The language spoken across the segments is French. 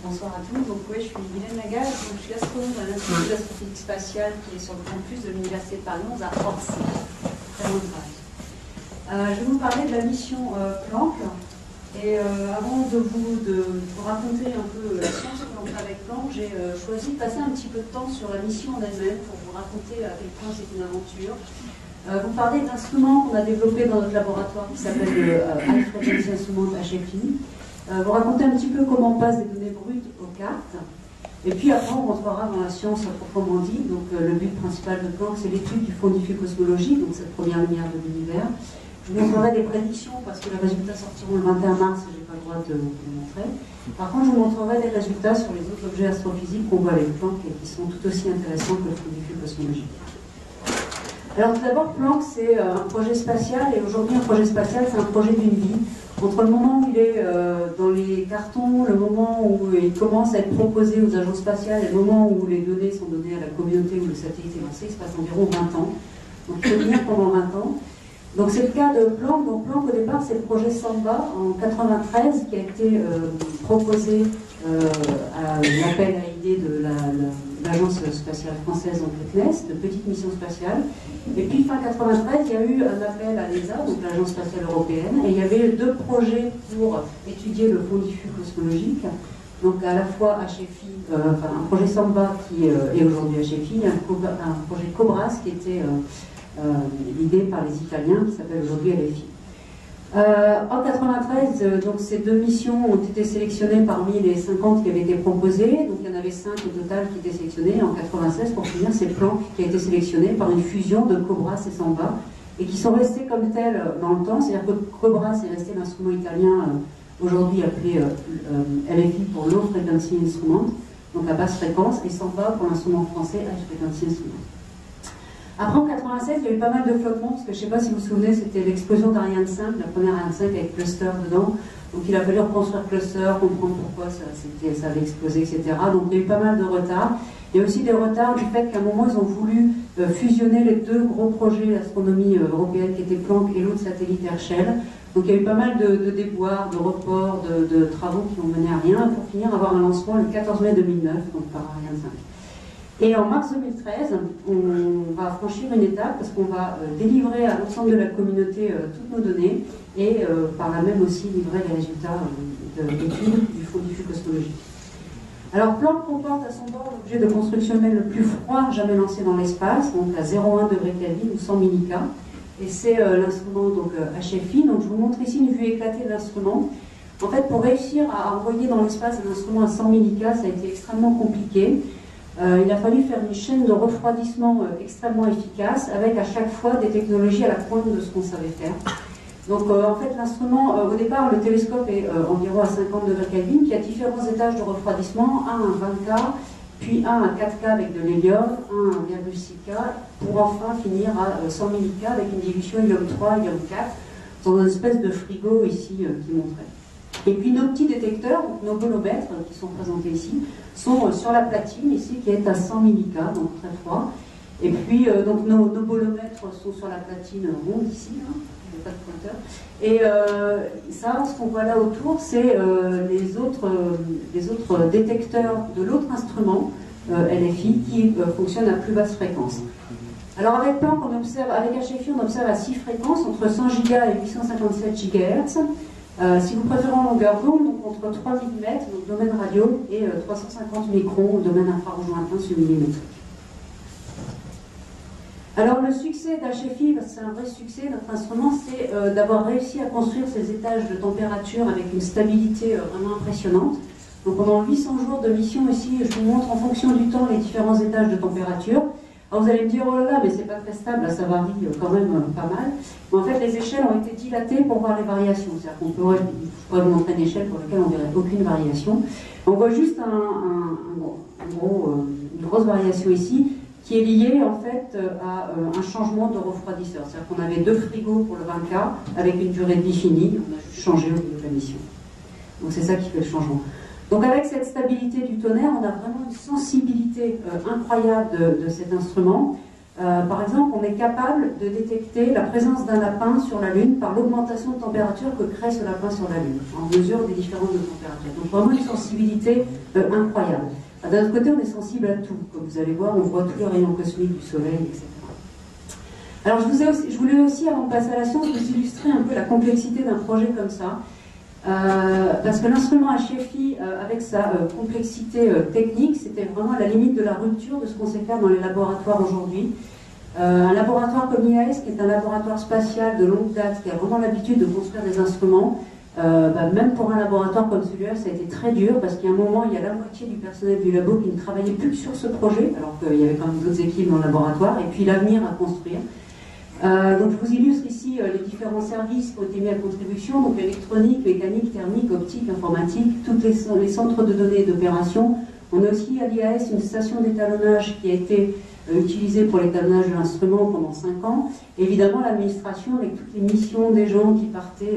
Bonsoir à tous. Donc, oui, je suis Guylaine Lagage, donc, je suis astronome à l'Institut d'astrophysique spatiale qui est sur le campus de l'Université de Paris 11 à Orsi. Très bon travail. Je vais vous parler de la mission Planck. Et avant de vous raconter un peu la science que l'on fait avec Planck, j'ai choisi de passer un petit peu de temps sur la mission en elle-même pour vous raconter à quel point c'est une aventure. Vous parler d'instruments qu'on a développés dans notre laboratoire qui s'appelle le High Frequency Instrument HFI. Vous raconter un petit peu comment on passe des données brutes aux cartes. Et puis après, on rentrera dans la science proprement dit. Donc le but principal de Planck, c'est l'étude du fond diffus cosmologique, donc cette première lumière de l'univers. Je vous montrerai des prédictions parce que les résultats sortiront le 21 mars et je n'ai pas le droit de vous les montrer. Par contre, je vous montrerai des résultats sur les autres objets astrophysiques qu'on voit avec Planck et qui sont tout aussi intéressants que le fond diffus cosmologique. Alors tout d'abord, Planck, c'est un projet spatial, et aujourd'hui, un projet spatial, c'est un projet d'une vie. Entre le moment où il est dans les cartons, le moment où il commence à être proposé aux agences spatiales, et le moment où les données sont données à la communauté, où le satellite est lancé, il se passe environ 20 ans. Donc il faut tenir pendant 20 ans. Donc c'est le cas de Planck. Donc Planck, au départ, c'est le projet Samba, en 93, qui a été proposé à l'appel à idée de l'Agence spatiale française, donc le CNES, de petite mission spatiale. Et puis fin 93, il y a eu un appel à l'ESA, donc l'Agence spatiale européenne, et il y avait deux projets pour étudier le fond diffus cosmologique. Donc à la fois HFI, un projet Samba qui est aujourd'hui HFI, un projet COBRAS qui était l'idée par les Italiens, qui s'appelle aujourd'hui LFI. En 93, donc ces deux missions ont été sélectionnées parmi les 50 qui avaient été proposées. Donc il y en avait 5 au total qui étaient sélectionnés. En 96, pour finir, c'est Planck qui a été sélectionné par une fusion de COBRAS et Samba, et qui sont restés comme tels dans le temps. C'est-à-dire que COBRAS est resté l'instrument italien aujourd'hui appelé LFI pour Low Frequency Instrument, donc à basse fréquence, et Samba pour l'instrument français High Frequency Instrument. Après, en 96, il y a eu pas mal de flottements, parce que je ne sais pas si vous vous souvenez, c'était l'explosion d'Ariane 5, la première Ariane 5 avec Cluster dedans. Donc il a fallu reconstruire Cluster, comprendre pourquoi ça avait explosé, etc. Donc il y a eu pas mal de retards. Il y a aussi des retards du fait qu'à un moment, ils ont voulu fusionner les deux gros projets d'astronomie européenne qui étaient Planck et l'autre satellite Herschel. Donc il y a eu pas mal de déboires, de reports, de travaux qui n'ont mené à rien, pour finir avoir un lancement le 14 mai 2009, donc par Ariane 5. Et en mars 2013, on va franchir une étape parce qu'on va délivrer à l'ensemble de la communauté toutes nos données et par là même aussi livrer les résultats de l'étude du fond diffus cosmologique. Alors Planck comporte à son bord l'objet de construction humaine le plus froid jamais lancé dans l'espace, donc à 0,1 degré Kelvin ou 100 millika. Et c'est l'instrument donc HFI. Donc je vous montre ici une vue éclatée de l'instrument. En fait, pour réussir à envoyer dans l'espace un instrument à 100 millika, ça a été extrêmement compliqué. Il a fallu faire une chaîne de refroidissement extrêmement efficace, avec à chaque fois des technologies à la pointe de ce qu'on savait faire. Donc en fait l'instrument, au départ le télescope est environ à 50 degrés Kelvin, qui a différents étages de refroidissement, un à 20K, puis un à 4K avec de l'hélium, un à 1,6K, pour enfin finir à 100 millika avec une dilution hélium 3, hélium 4, dans une espèce de frigo ici qui montrait. Et puis nos petits détecteurs, donc nos bolomètres qui sont présentés ici, sont sur la platine ici qui est à 100 millika, donc très froid. Et puis donc nos bolomètres sont sur la platine ronde ici, hein, il n'y a pas de pointeur. Et ça, ce qu'on voit là autour, c'est les autres détecteurs de l'autre instrument, LFI, qui fonctionne à plus basse fréquence. Alors avec Planck, avec HFI, on observe à 6 fréquences, entre 100 GHz et 857 GHz. Si vous préférez en longueur d'onde, donc entre 3 mm, donc domaine radio, et 350 microns, domaine infrarouge lointain submillimétrique. Alors le succès d'HFI, parce que c'est un vrai succès, notre instrument, c'est d'avoir réussi à construire ces étages de température avec une stabilité vraiment impressionnante. Donc pendant 800 jours de mission ici, je vous montre en fonction du temps les différents étages de température. Alors vous allez me dire, oh là là, mais c'est pas très stable, là, ça varie quand même pas mal. Mais en fait, les échelles ont été dilatées pour voir les variations. C'est-à-dire qu'on pourrait vous montrer une échelle pour laquelle on ne verrait aucune variation. On voit juste une grosse variation ici, qui est liée en fait à un changement de refroidisseur. C'est-à-dire qu'on avait 2 frigos pour le 20K, avec une durée de vie finie, on a juste changé au niveau de la mission. Donc c'est ça qui fait le changement. Donc avec cette stabilité du tonnerre, on a vraiment une sensibilité incroyable de cet instrument. Par exemple, on est capable de détecter la présence d'un lapin sur la Lune par l'augmentation de température que crée ce lapin sur la Lune, en mesure des différences de température. Donc vraiment une sensibilité incroyable. D'un autre côté, on est sensible à tout. Comme vous allez voir, on voit tous les rayons cosmiques du Soleil, etc. Alors je voulais aussi, avant de passer à la science, vous illustrer un peu la complexité d'un projet comme ça. Parce que l'instrument HFI, avec sa complexité technique, c'était vraiment à la limite de la rupture de ce qu'on sait faire dans les laboratoires aujourd'hui. Un laboratoire comme IAS, qui est un laboratoire spatial de longue date, qui a vraiment l'habitude de construire des instruments, même pour un laboratoire comme celui-là, ça a été très dur, parce qu'il y a un moment, il y a la moitié du personnel du labo qui ne travaillait plus que sur ce projet, alors qu'il y avait quand même d'autres équipes dans le laboratoire, et puis l'avenir à construire. Donc je vous illustre ici les différents services qui ont été mis à contribution, donc électronique, mécanique, thermique, optique, informatique, tous les centres de données et d'opération. On a aussi à l'IAS une station d'étalonnage qui a été utilisée pour l'étalonnage de l'instrument pendant 5 ans. Et évidemment l'administration avec toutes les missions des gens qui partaient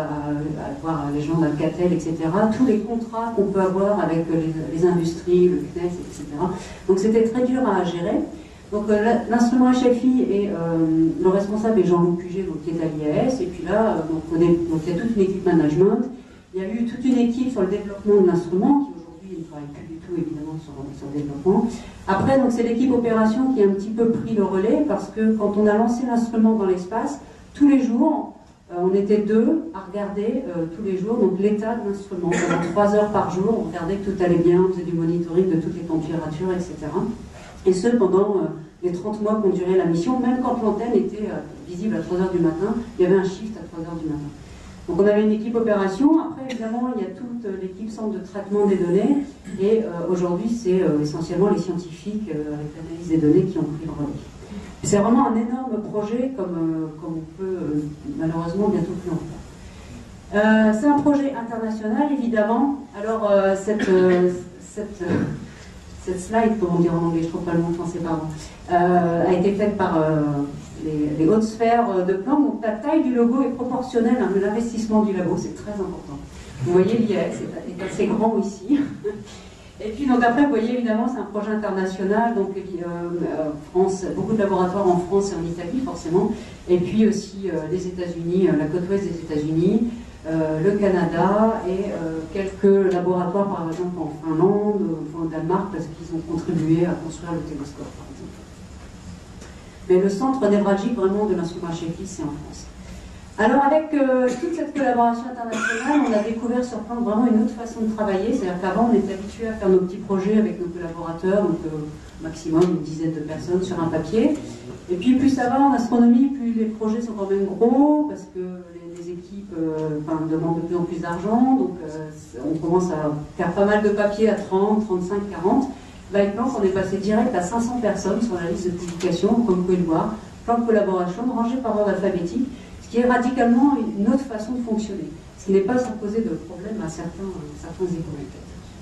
à voir les gens d'Alcatel, etc. Tous les contrats qu'on peut avoir avec les industries, le CNES, etc. Donc c'était très dur à gérer. Donc l'instrument HFI et le responsable est Jean-Loup Puget, donc, qui est à l'IAS, et puis là, donc, il y a toute une équipe management, il y a eu toute une équipe sur le développement de l'instrument, qui aujourd'hui ne travaille plus du tout évidemment sur le développement. Après, donc c'est l'équipe opération qui a un petit peu pris le relais, parce que quand on a lancé l'instrument dans l'espace, tous les jours, on était 2 à regarder tous les jours donc l'état de l'instrument. Pendant 3 heures par jour, on regardait que tout allait bien, on faisait du monitoring de toutes les températures, etc. Et ce, pendant les 30 mois qu'ont duré la mission, même quand l'antenne était visible à 3h du matin, il y avait un shift à 3h du matin. Donc on avait une équipe opération, après évidemment il y a toute l'équipe centre de traitement des données, et aujourd'hui c'est essentiellement les scientifiques avec l'analyse des données qui ont pris le relais. C'est vraiment un énorme projet comme on peut malheureusement bientôt plus en faire. C'est un projet international évidemment, alors cette slide, comment dire en anglais, je trouve pas le mot français, pardon, a été faite par les hautes sphères de Planck. Donc la taille du logo est proportionnelle à l'investissement du labo, c'est très important. Vous voyez, l'IAS est assez grand ici. Et puis donc après, vous voyez évidemment, c'est un projet international, donc France, beaucoup de laboratoires en France et en Italie forcément, et puis aussi les États-Unis, la côte ouest des États-Unis, le Canada et quelques laboratoires par exemple en Finlande ou au Danemark parce qu'ils ont contribué à construire le télescope par exemple. Mais le centre névralgique vraiment de l'instrument HFI, c'est en France. Alors avec toute cette collaboration internationale, on a découvert sur Planck vraiment une autre façon de travailler, c'est-à-dire qu'avant on était habitué à faire nos petits projets avec nos collaborateurs, donc maximum une dizaine de personnes sur un papier. Et puis plus ça va en astronomie, plus les projets sont quand même gros, parce que les équipes demandent de plus en plus d'argent, donc on commence à faire pas mal de papiers à 30, 35, 40. Là, avec Planck, on est passé direct à 500 personnes sur la liste de publications, comme vous pouvez le voir, Planck Collaboration, rangée par ordre alphabétique, ce qui est radicalement une autre façon de fonctionner, ce qui n'est pas sans poser de problème à certains écoles.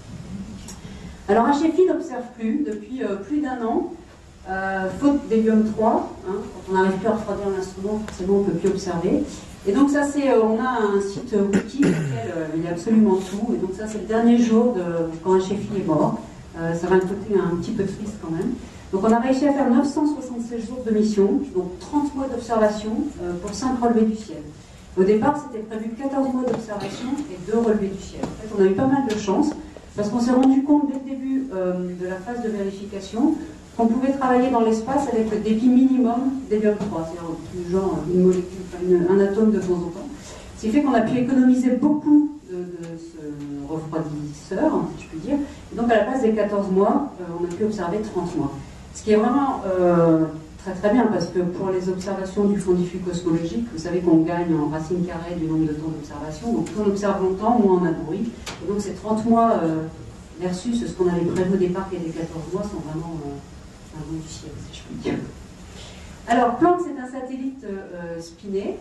Alors HFI n'observe plus depuis plus d'1 an, faute d'hélium 3, hein, quand on n'arrive plus à refroidir l'instrument, forcément on ne peut plus observer. Et donc ça c'est, on a un site wiki dans lequel il y a absolument tout, et donc ça c'est le dernier jour de quand HFI est mort. Ça va le côté un petit peu triste quand même. Donc on a réussi à faire 976 jours de mission, donc 30 mois d'observation pour 5 relevés du ciel. Au départ c'était prévu 14 mois d'observation et 2 relevés du ciel. En fait on a eu pas mal de chance, parce qu'on s'est rendu compte dès le début de la phase de vérification qu'on pouvait travailler dans l'espace avec le débit minimum d'hélium 3, c'est-à-dire genre une molécule, un atome de temps en temps. Ce qui fait qu'on a pu économiser beaucoup de ce refroidisseur, si je puis dire. Et donc à la place des 14 mois, on a pu observer 30 mois. Ce qui est vraiment très très bien, parce que pour les observations du fond diffus cosmologique, vous savez qu'on gagne en racine carrée du nombre de temps d'observation, donc plus on observe longtemps, moins on a de bruit. Et donc ces 30 mois versus ce qu'on avait prévu au départ, qui est des 14 mois, sont vraiment un bout du ciel, si je puis dire. Alors Planck, c'est un satellite spiné.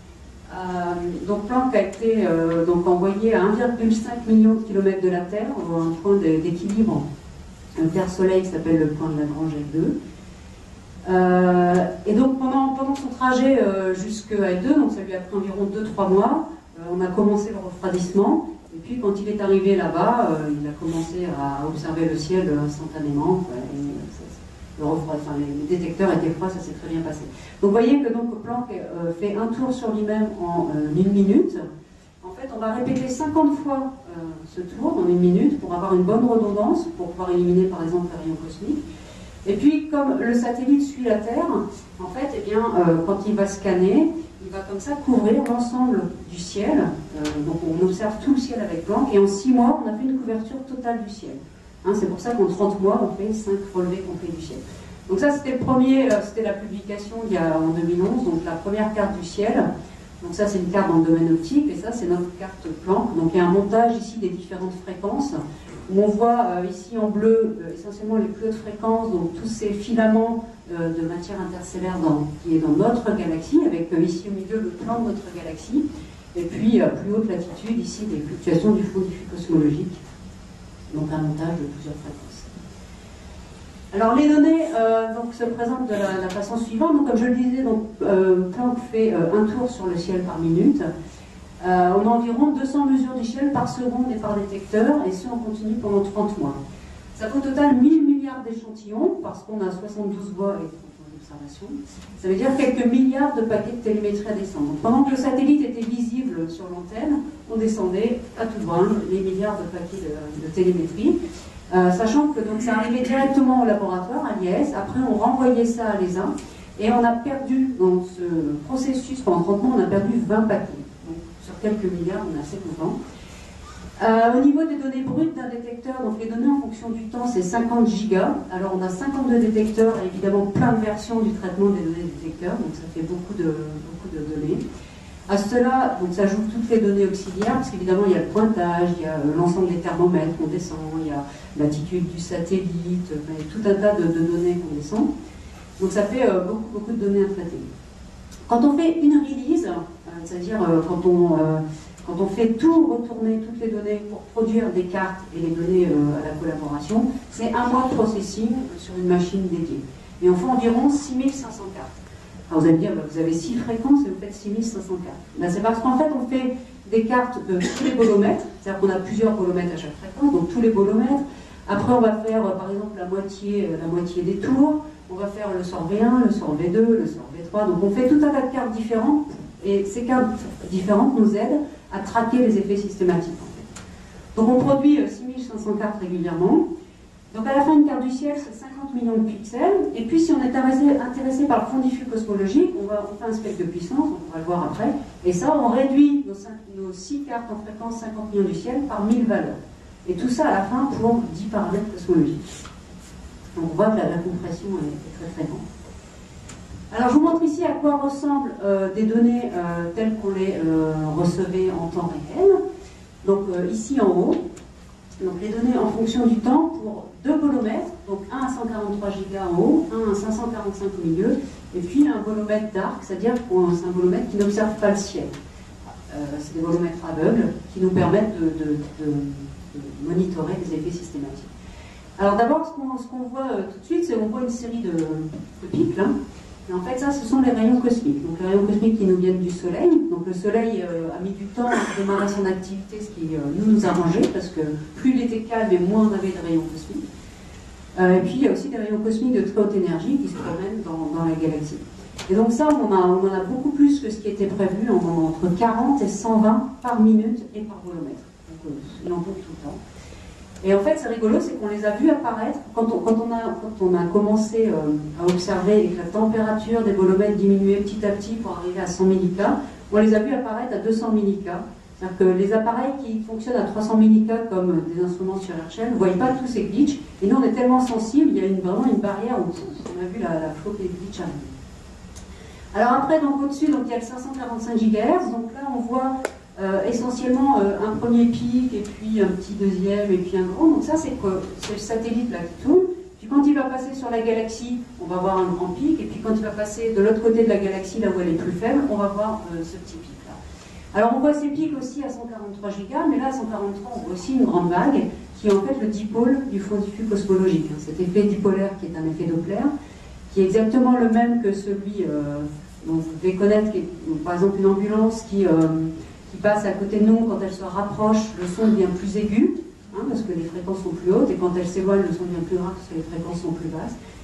Donc Planck a été donc envoyé à 1,5 million de kilomètres de la Terre, un point d'équilibre, un Terre-Soleil qui s'appelle le point de Lagrange L2. Et donc pendant son trajet jusqu'à L2, donc ça lui a pris environ 2-3 mois, on a commencé le refroidissement, et puis quand il est arrivé là-bas, il a commencé à observer le ciel instantanément, le refroid, enfin, les détecteurs étaient froids, ça s'est très bien passé. Donc vous voyez que donc, Planck fait un tour sur lui-même en 1 minute. En fait, on va répéter 50 fois ce tour en 1 minute pour avoir une bonne redondance, pour pouvoir éliminer par exemple les rayons cosmiques. Et puis, comme le satellite suit la Terre, en fait, eh bien, quand il va scanner, il va comme ça couvrir l'ensemble du ciel. Donc on observe tout le ciel avec Planck, et en 6 mois, on a fait une couverture totale du ciel. Hein, c'est pour ça qu'en 30 mois, on fait 5 relevés complets du ciel. Donc ça, c'était le premier, c'était la publication en 2011, donc la première carte du ciel. Donc ça, c'est une carte dans le domaine optique, et ça, c'est notre carte Planck. Donc il y a un montage ici des différentes fréquences, où on voit ici en bleu essentiellement les plus hautes fréquences, donc tous ces filaments de matière interstellaire qui est dans notre galaxie, avec ici au milieu le plan de notre galaxie, et puis à plus haute latitude, ici des fluctuations du fond diffus cosmologique, donc un montage de plusieurs fréquences. Alors les données donc, se présentent de la façon suivante. Donc, comme je le disais, Planck fait un tour sur le ciel par minute. On a environ 200 mesures du ciel par seconde et par détecteur, et ce en continu pendant 30 mois. Ça fait au total 1000 milliards d'échantillons, parce qu'on a 72 voies et 30 mois d'observation. Ça veut dire quelques milliards de paquets de télémétrie à descendre. Donc, pendant que le satellite était visible sur l'antenne, on descendait à tout droit les milliards de paquets de télémétrie. Sachant que donc, ça arrivait directement au laboratoire, à l'IAS, après on renvoyait ça à l'ESA, et on a perdu, dans ce processus, pendant 30 mois, on a perdu 20 paquets. Donc, sur quelques milliards, on est assez content. Au niveau des données brutes d'un détecteur, donc les données en fonction du temps, c'est 50 gigas. Alors on a 52 détecteurs et évidemment plein de versions du traitement des données détecteurs, donc ça fait beaucoup de données. À cela, donc ça joue toutes les données auxiliaires, parce qu'évidemment il y a le pointage, il y a l'ensemble des thermomètres qu'on descend, il y a l'attitude du satellite, il y a tout un tas de données qu'on descend. Donc ça fait beaucoup de données à traiter. Quand on fait une release, c'est-à-dire quand on fait tout retourner, toutes les données pour produire des cartes et les donner à la collaboration, c'est 1 mois de processing sur une machine dédiée. Et on fait environ 6500 cartes. Alors vous allez me dire, vous avez 6 fréquences et vous faites 6500 cartes. Ben, c'est parce qu'en fait, on fait des cartes de tous les bolomètres, c'est-à-dire qu'on a plusieurs bolomètres à chaque fréquence, donc tous les bolomètres. Après, on va faire, par exemple, la moitié des tours. On va faire le sort V1, le sort V2, le sort V3. Donc on fait tout un tas de cartes différentes, et ces cartes différentes nous aident à traquer les effets systématiques. En fait. Donc on produit 6500 cartes régulièrement. Donc à la fin, une carte du ciel, c'est 50 millions de pixels. Et puis si on est intéressé par le fond diffus cosmologique, on fait un spectre de puissance, on va le voir après. Et ça, on réduit nos 6 cartes en fréquence 50 millions du ciel par 1000 valeurs. Et tout ça à la fin pour 10 paramètres cosmologiques. Donc on voit que la compression est très très grande. Alors je vous montre ici à quoi ressemblent des données telles qu'on les recevait en temps réel. Donc ici en haut, donc les données en fonction du temps pour 2 bolomètres, donc un à 143 gigas en haut, un à 545 au milieu, et puis un bolomètre dark, c'est-à-dire que c'est un bolomètre qui n'observe pas le ciel. C'est des bolomètres aveugles qui nous permettent de monitorer les effets systématiques. Alors d'abord, ce qu'on voit tout de suite, c'est qu'on voit une série de pics là. Et en fait, ça, ce sont les rayons cosmiques. Donc les rayons cosmiques qui nous viennent du Soleil. Donc le Soleil a mis du temps à démarrer son activité, ce qui nous arrangeait, parce que plus il était calme et moins on avait de rayons cosmiques. Et puis il y a aussi des rayons cosmiques de très haute énergie qui se promènent dans la galaxie. Et donc ça, on en a beaucoup plus que ce qui était prévu, entre 40 et 120 par minute et par bolomètre. Donc il en compte tout le temps. Et en fait, c'est rigolo, c'est qu'on les a vus apparaître quand on a commencé à observer et que la température des bolomètres diminuait petit à petit pour arriver à 100 millicas. On les a vus apparaître à 200 millicas. C'est-à-dire que les appareils qui fonctionnent à 300 millicas, comme des instruments sur Herschel, ne voient pas tous ces glitches. Et nous, on est tellement sensibles, il y a vraiment une barrière où on a vu la flotte des glitches arriver. Alors après, donc au-dessus, il y a le 545 GHz. Donc là, on voit essentiellement un premier pic, et puis un petit deuxième, et puis un grand. Donc ça, c'est le satellite là qui tourne. Puis quand il va passer sur la galaxie, on va voir un grand pic. Et puis quand il va passer de l'autre côté de la galaxie, là où elle est plus faible, on va voir ce petit pic là. Alors on voit ces pics aussi à 143 gigas, mais là à 143, on voit aussi une grande vague, qui est en fait le dipôle du fond diffus cosmologique. Cet effet dipolaire qui est un effet Doppler, qui est exactement le même que celui dont vous devez connaître, qui est, par exemple une ambulance qui passe à côté de nous, quand elle se rapproche, le son devient plus aigu, parce que les fréquences sont plus hautes, et quand elle s'éloigne, le son devient plus grave parce que les fréquences sont plus basses.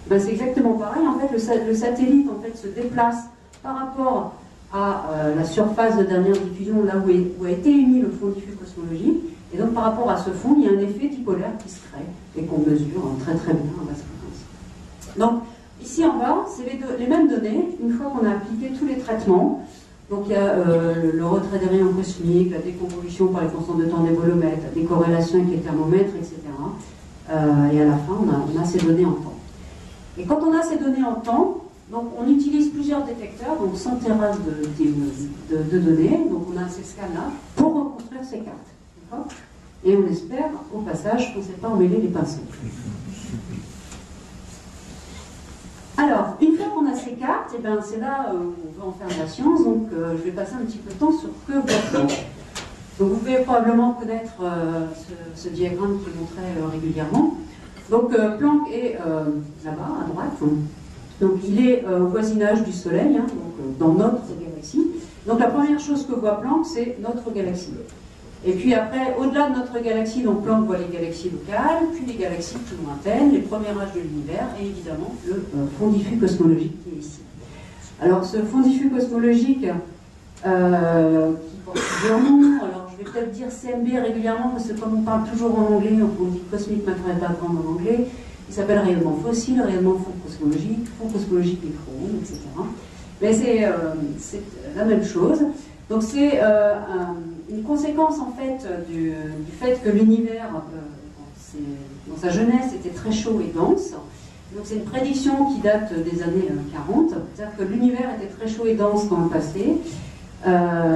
Ben, c'est exactement pareil. En fait, le satellite en fait, se déplace par rapport à la surface de dernière diffusion, là où a été émis le fond diffus cosmologique. Et donc, par rapport à ce fond, il y a un effet dipolaire qui se crée et qu'on mesure très très bien à basse fréquence. Donc, ici en bas, c'est les mêmes données, une fois qu'on a appliqué tous les traitements. Donc, il y a le retrait des rayons cosmiques, la déconvolution par les constantes de temps des bolomètres, des corrélations avec les thermomètres, etc. Et à la fin, on a ces données en temps. Et quand on a ces données en temps, donc on utilise plusieurs détecteurs, donc 100 terasses de données, donc on a ces scans-là, pour reconstruire ces cartes. Et on espère, au passage, qu'on ne s'est pas emmêlé les pinceaux. Alors, une fois qu'on a ces cartes, et ben, c'est là où on veut en faire de la science, donc je vais passer un petit peu de temps sur que voit Planck. Donc vous pouvez probablement connaître ce diagramme qui est montré régulièrement. Donc Planck est là-bas, à droite. Donc il est au voisinage du Soleil, hein, donc, dans notre galaxie. Donc la première chose que voit Planck, c'est notre galaxie. Et puis après, au-delà de notre galaxie, donc Planck voit les galaxies locales, puis les galaxies plus lointaines, les premiers âges de l'univers, et évidemment le fond diffus cosmologique qui est ici. Alors ce fond diffus cosmologique, qui porte plusieurs noms, alors je vais peut-être dire CMB régulièrement, parce que comme on parle toujours en anglais, on dit Cosmic Material Background en anglais, il s'appelle rayonnement fossile, rayonnement fond cosmologique micro-ondes, etc. Mais c'est la même chose. Donc c'est une conséquence en fait du fait que l'univers, dans sa jeunesse, était très chaud et dense. Donc c'est une prédiction qui date des années 40, c'est-à-dire que l'univers était très chaud et dense dans le passé. Je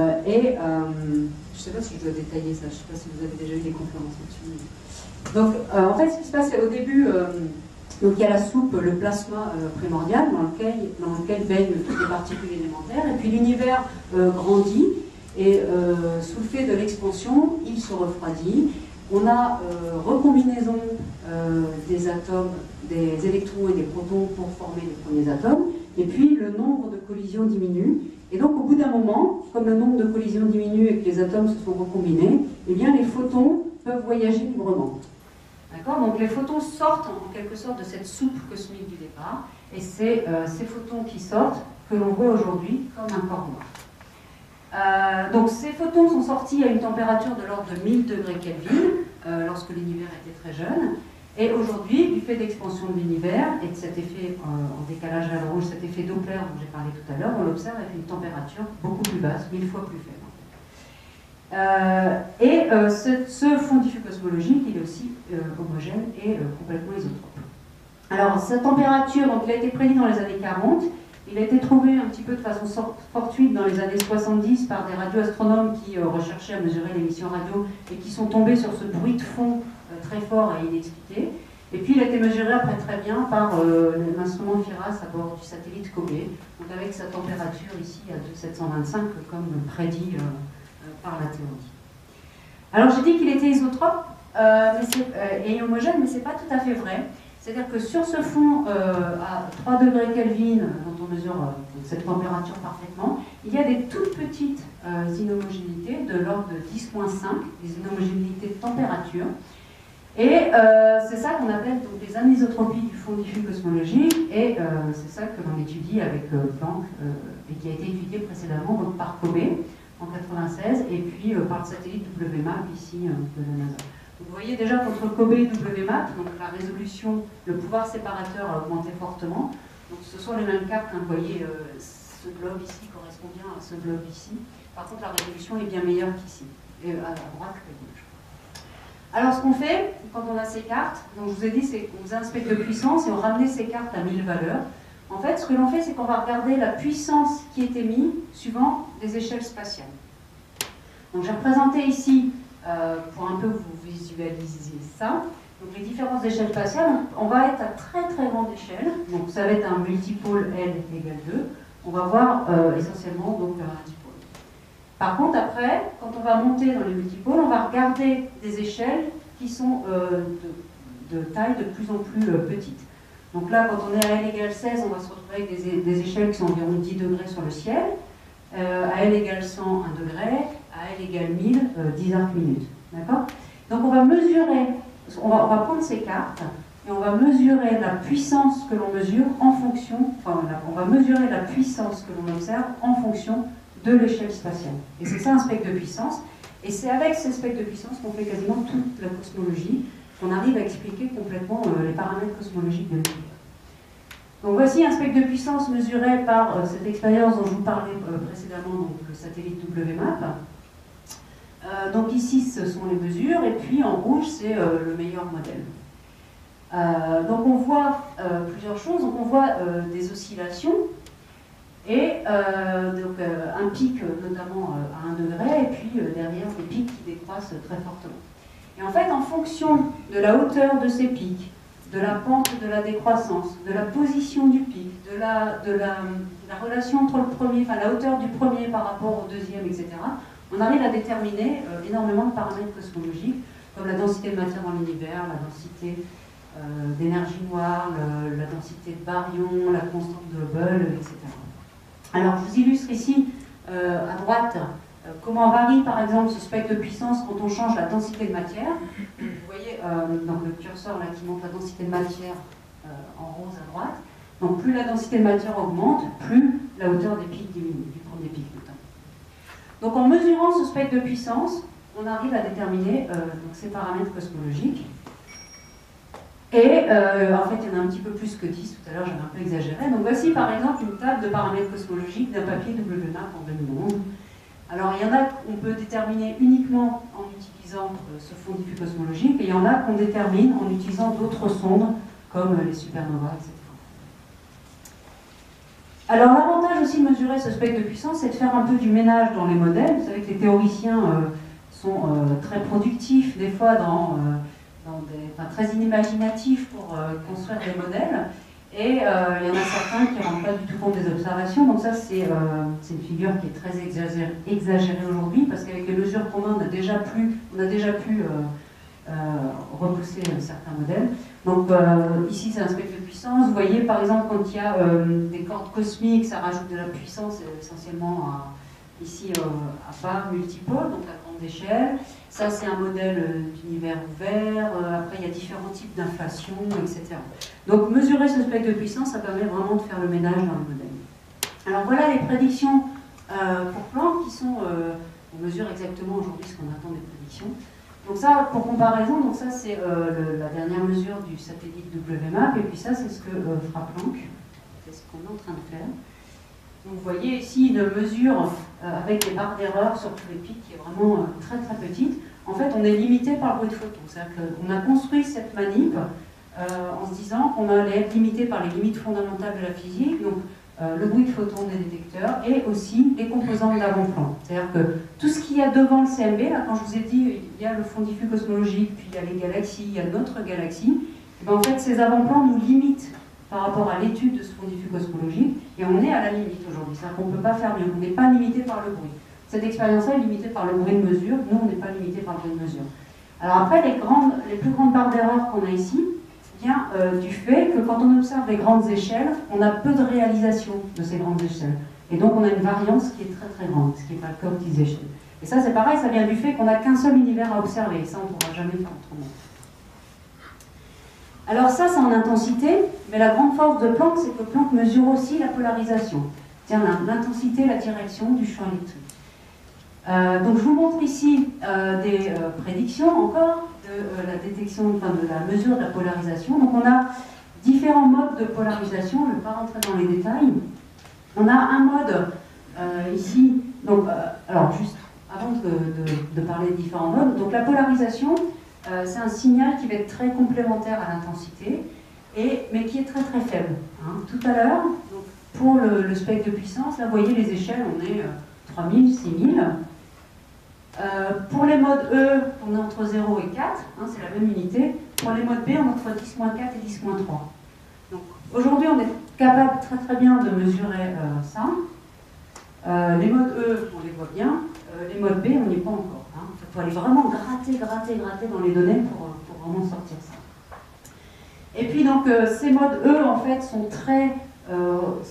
ne sais pas si je dois détailler ça, je ne sais pas si vous avez déjà eu des conférences là-dessus. Donc en fait ce qui se passe, c'est au début, donc il y a la soupe, le plasma primordial dans lequel baignent toutes les particules élémentaires, et puis l'univers grandit, et sous le fait de l'expansion, il se refroidit. On a recombinaison des atomes, des électrons et des protons pour former les premiers atomes, et puis le nombre de collisions diminue. Et donc au bout d'un moment, comme le nombre de collisions diminue et que les atomes se sont recombinés, eh bien les photons peuvent voyager librement. D'accord ? Donc les photons sortent en quelque sorte de cette soupe cosmique du départ, et c'est ces photons qui sortent que l'on voit aujourd'hui comme un corps noir. Donc ces photons sont sortis à une température de l'ordre de 1000 degrés Kelvin, lorsque l'univers était très jeune. Et aujourd'hui, du fait d'expansion de l'univers et de cet effet en décalage à la rouge, cet effet Doppler dont j'ai parlé tout à l'heure, on l'observe avec une température beaucoup plus basse, 1000 fois plus faible. Ce fond diffus cosmologique, il est aussi homogène et complètement isotrope. Alors, cette température, donc, elle a été prédite dans les années 40. Il a été trouvé un petit peu de façon fortuite dans les années 70 par des radioastronomes qui recherchaient à mesurer l'émission radio et qui sont tombés sur ce bruit de fond très fort et inexpliqué. Et puis il a été mesuré après très bien par l'instrument FIRAS à bord du satellite COBE, donc avec sa température ici à 725 comme prédit par la théorie. Alors j'ai dit qu'il était isotrope et homogène, mais ce n'est pas tout à fait vrai. C'est-à-dire que sur ce fond à 3 degrés Kelvin, dont on mesure cette température parfaitement, il y a des toutes petites inhomogénéités de l'ordre de 10-5, des inhomogénéités de température. Et c'est ça qu'on appelle donc des anisotropies du fond diffus cosmologique, et c'est ça que l'on étudie avec Planck, et qui a été étudié précédemment donc, par COBE en 1996, et puis par le satellite WMAP ici de la NASA. Vous voyez déjà qu'entre COBE et WMAP, donc la résolution, le pouvoir séparateur a augmenté fortement. Donc ce sont les mêmes cartes, hein, vous voyez, ce globe ici correspond bien à ce globe ici. Par contre, la résolution est bien meilleure qu'ici, et à droite que à gauche. Alors ce qu'on fait, quand on a ces cartes, donc je vous ai dit, c'est qu'on faisait un spectre de puissance et on ramenait ces cartes à 1000 valeurs. En fait, ce que l'on fait, c'est qu'on va regarder la puissance qui est émise suivant des échelles spatiales. Donc j'ai représenté ici, pour un peu vous visualiser ça, donc les différentes échelles spatiales, on va être à très très grande échelle, donc ça va être un multipôle L égale 2, on va voir essentiellement donc un dipôle. Par contre, après, quand on va monter dans les multipôles, on va regarder des échelles qui sont de taille de plus en plus petite. Donc là, quand on est à L égale 16, on va se retrouver avec des échelles qui sont environ 10 degrés sur le ciel. À L égale 100, 1 degré. À L égale 1000, 10 arcs minutes. D'accord ? Donc on va mesurer, on va prendre ces cartes et on va mesurer la puissance que l'on mesure en fonction, enfin, on va mesurer la puissance que l'on observe en fonction de l'échelle spatiale. Et c'est ça un spectre de puissance, et c'est avec ces spectres de puissance qu'on fait quasiment toute la cosmologie, qu'on arrive à expliquer complètement les paramètres cosmologiques de l'univers. Donc voici un spectre de puissance mesuré par cette expérience dont je vous parlais précédemment, donc le satellite WMAP. Donc ici ce sont les mesures, et puis en rouge c'est le meilleur modèle. Donc on voit plusieurs choses, donc on voit des oscillations, et donc, un pic notamment à 1 degré, et puis derrière des pics qui décroissent très fortement. Et en fait, en fonction de la hauteur de ces pics, de la pente de la décroissance, de la position du pic, de la relation entre le premier, enfin la hauteur du premier par rapport au deuxième, etc., on arrive à déterminer énormément de paramètres cosmologiques, comme la densité de matière dans l'univers, la densité d'énergie noire, la densité de baryon, la constante de Hubble, etc. Alors, je vous illustre ici, à droite, comment varie par exemple ce spectre de puissance quand on change la densité de matière. Vous voyez donc le curseur là qui montre la densité de matière en rose à droite. Donc plus la densité de matière augmente, plus la hauteur des pics diminue, du premier pic notamment. Donc en mesurant ce spectre de puissance, on arrive à déterminer donc, ces paramètres cosmologiques. Et en fait, il y en a un petit peu plus que 10, tout à l'heure j'avais un peu exagéré. Donc voici par exemple une table de paramètres cosmologiques d'un papier WMAP en 2011. Alors il y en a qu'on peut déterminer uniquement en utilisant ce fond diffus cosmologique, et il y en a qu'on détermine en utilisant d'autres sondes, comme les supernovas, etc. Alors l'avantage aussi de mesurer ce spectre de puissance, c'est de faire un peu du ménage dans les modèles. Vous savez que les théoriciens sont très productifs, des fois très inimaginatifs pour construire des modèles. Et il y en a certains qui ne rendent pas du tout compte des observations. Donc ça, c'est une figure qui est très exagérée aujourd'hui, parce qu'avec les mesures qu'on a, on a déjà pu repousser certains modèles. Donc ici, c'est un spectre de puissance. Vous voyez, par exemple, quand il y a des cordes cosmiques, ça rajoute de la puissance essentiellement ici à part multipôle, donc à grande échelle. Ça, c'est un modèle d'univers ouvert. Après, il y a différents types d'inflation, etc. Donc, mesurer ce spectre de puissance, ça permet vraiment de faire le ménage dans le modèle. Alors, voilà les prédictions pour Planck qui sont... on mesure exactement aujourd'hui ce qu'on attend des prédictions. Donc ça, pour comparaison, donc ça, c'est la dernière mesure du satellite WMAP, et puis ça, c'est ce que fera Planck. C'est ce qu'on est en train de faire. Donc, vous voyez ici une mesure avec des barres d'erreur sur tous les pics qui est vraiment très très petite. En fait, on est limité par le bruit de photon. C'est-à-dire qu'on a construit cette manip en se disant qu'on allait être limité par les limites fondamentales de la physique, donc le bruit de photon des détecteurs et aussi les composantes d'avant-plan. C'est-à-dire que tout ce qu'il y a devant le CMB, là, quand je vous ai dit il y a le fond diffus cosmologique, puis il y a les galaxies, il y a notre galaxie, et bien en fait ces avant-plans nous limitent par rapport à l'étude de ce fond diffus cosmologique, et on est à la limite aujourd'hui. C'est-à-dire qu'on ne peut pas faire mieux, on n'est pas limité par le bruit. Cette expérience-là est limitée par le bruit de mesure, nous on n'est pas limité par le bruit de mesure. Alors après, les plus grandes barres d'erreur qu'on a ici vient du fait que quand on observe les grandes échelles, on a peu de réalisation de ces grandes échelles. Et donc on a une variance qui est très très grande, ce qui n'est pas le cas aux petites échelles. Et ça c'est pareil, ça vient du fait qu'on n'a qu'un seul univers à observer, et ça on ne pourra jamais faire autrement. Alors ça c'est en intensité, mais la grande force de Planck, c'est que Planck mesure aussi la polarisation, c'est-à-dire l'intensité, la direction du champ électrique. Donc je vous montre ici des prédictions encore de la détection, enfin de la mesure de la polarisation. Donc on a différents modes de polarisation, je ne vais pas rentrer dans les détails. On a un mode ici, donc alors juste avant de parler de différents modes, donc la polarisation, c'est un signal qui va être très complémentaire à l'intensité, mais qui est très très faible. Hein. Tout à l'heure, pour le spectre de puissance, là vous voyez les échelles, on est 3000, 6000. Pour les modes E, on est entre 0 et 4, hein, c'est la même unité. Pour les modes B, on est entre 10-4 et 10-3. Donc aujourd'hui, on est capable très très bien de mesurer ça. Les modes E, on les voit bien. Les modes B, on n'y est pas encore. Hein. Il faut aller vraiment gratter dans les données pour vraiment sortir ça. Et puis donc, ces modes E, en fait, sont très...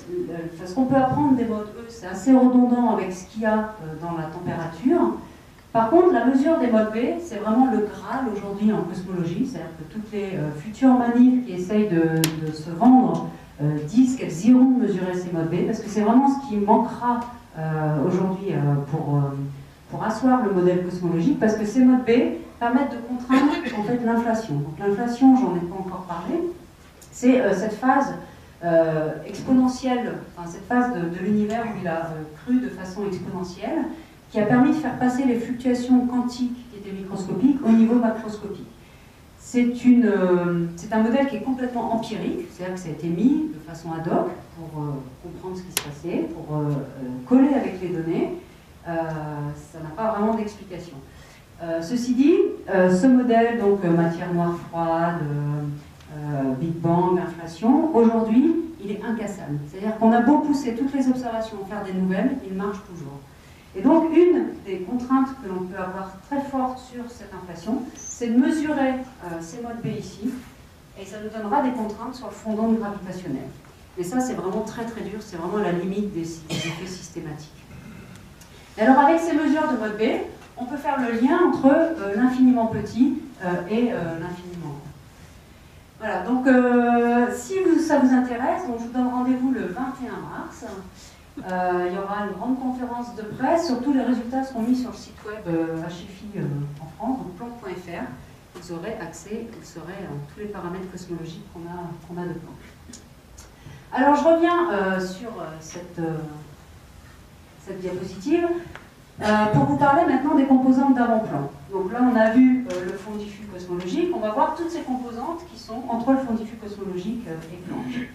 ce qu'on peut apprendre des modes E, c'est assez redondant avec ce qu'il y a dans la température. Par contre, la mesure des modes B, c'est vraiment le Graal aujourd'hui en cosmologie, c'est-à-dire que toutes les futures manifs qui essayent de se vendre disent qu'elles iront mesurer ces modes B, parce que c'est vraiment ce qui manquera aujourd'hui pour asseoir le modèle cosmologique, parce que ces modes B permettent de contraindre en fait l'inflation. Donc l'inflation, j'en ai pas encore parlé, c'est cette phase exponentielle, enfin, cette phase de l'univers où il a cru de façon exponentielle, qui a permis de faire passer les fluctuations quantiques qui étaient microscopiques au niveau macroscopique. C'est un modèle qui est complètement empirique, c'est-à-dire que ça a été mis de façon ad hoc pour comprendre ce qui se passait, pour coller avec les données. Ça n'a pas vraiment d'explication. Ceci dit, ce modèle, donc matière noire froide, Big Bang, inflation, aujourd'hui, il est incassable. C'est-à-dire qu'on a beau pousser toutes les observations, faire des nouvelles, il marche toujours. Et donc, une des contraintes que l'on peut avoir très forte sur cette inflation, c'est de mesurer ces modes B ici, et ça nous donnera des contraintes sur le fond d'onde gravitationnel. Mais ça, c'est vraiment très très dur, c'est vraiment la limite des effets systématiques. Et alors, avec ces mesures de mode B, on peut faire le lien entre l'infiniment petit et l'infiniment grand. Voilà, donc si ça vous intéresse, donc je vous donne rendez-vous le 21 mars. Il y aura une grande conférence de presse, surtout les résultats seront mis sur le site web HFI en France, donc Planck.fr. Vous aurez accès, vous saurez tous les paramètres cosmologiques qu'on a de Planck. Alors je reviens sur cette diapositive pour vous parler maintenant des composantes d'avant-plan. Donc là on a vu le fond diffus cosmologique, on va voir toutes ces composantes qui sont entre le fond diffus cosmologique et Planck.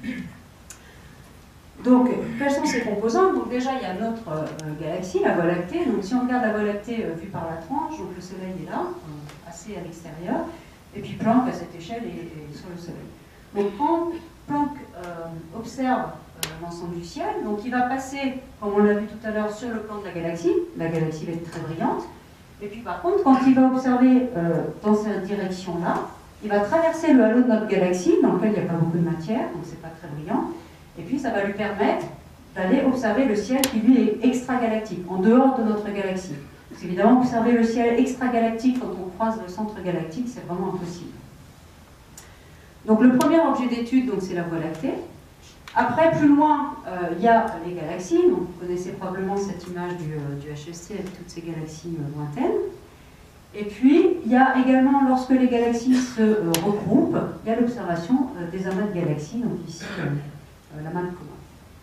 Donc, quelles sont ces composantes? Donc déjà, il y a notre galaxie, la Voie lactée. Donc si on regarde la Voie lactée vue par la tranche, donc le Soleil est là, assez à l'extérieur, et puis Planck, à cette échelle, est sur le Soleil. Donc Planck observe l'ensemble du ciel, donc il va passer, comme on l'a vu tout à l'heure, sur le plan de la galaxie va être très brillante, et puis par contre, quand il va observer dans cette direction-là, il va traverser le halo de notre galaxie, dans lequel il n'y a pas beaucoup de matière, donc c'est pas très brillant. Et puis ça va lui permettre d'aller observer le ciel qui lui est extragalactique, en dehors de notre galaxie. Parce qu'évidemment, observer le ciel extragalactique quand on croise le centre galactique, c'est vraiment impossible. Donc le premier objet d'étude, c'est la Voie lactée. Après, plus loin, il y a les galaxies. Donc vous connaissez probablement cette image du HFC avec toutes ces galaxies lointaines. Et puis, il y a également, lorsque les galaxies se regroupent, il y a l'observation des amas de galaxies, donc ici, l'amas de commun.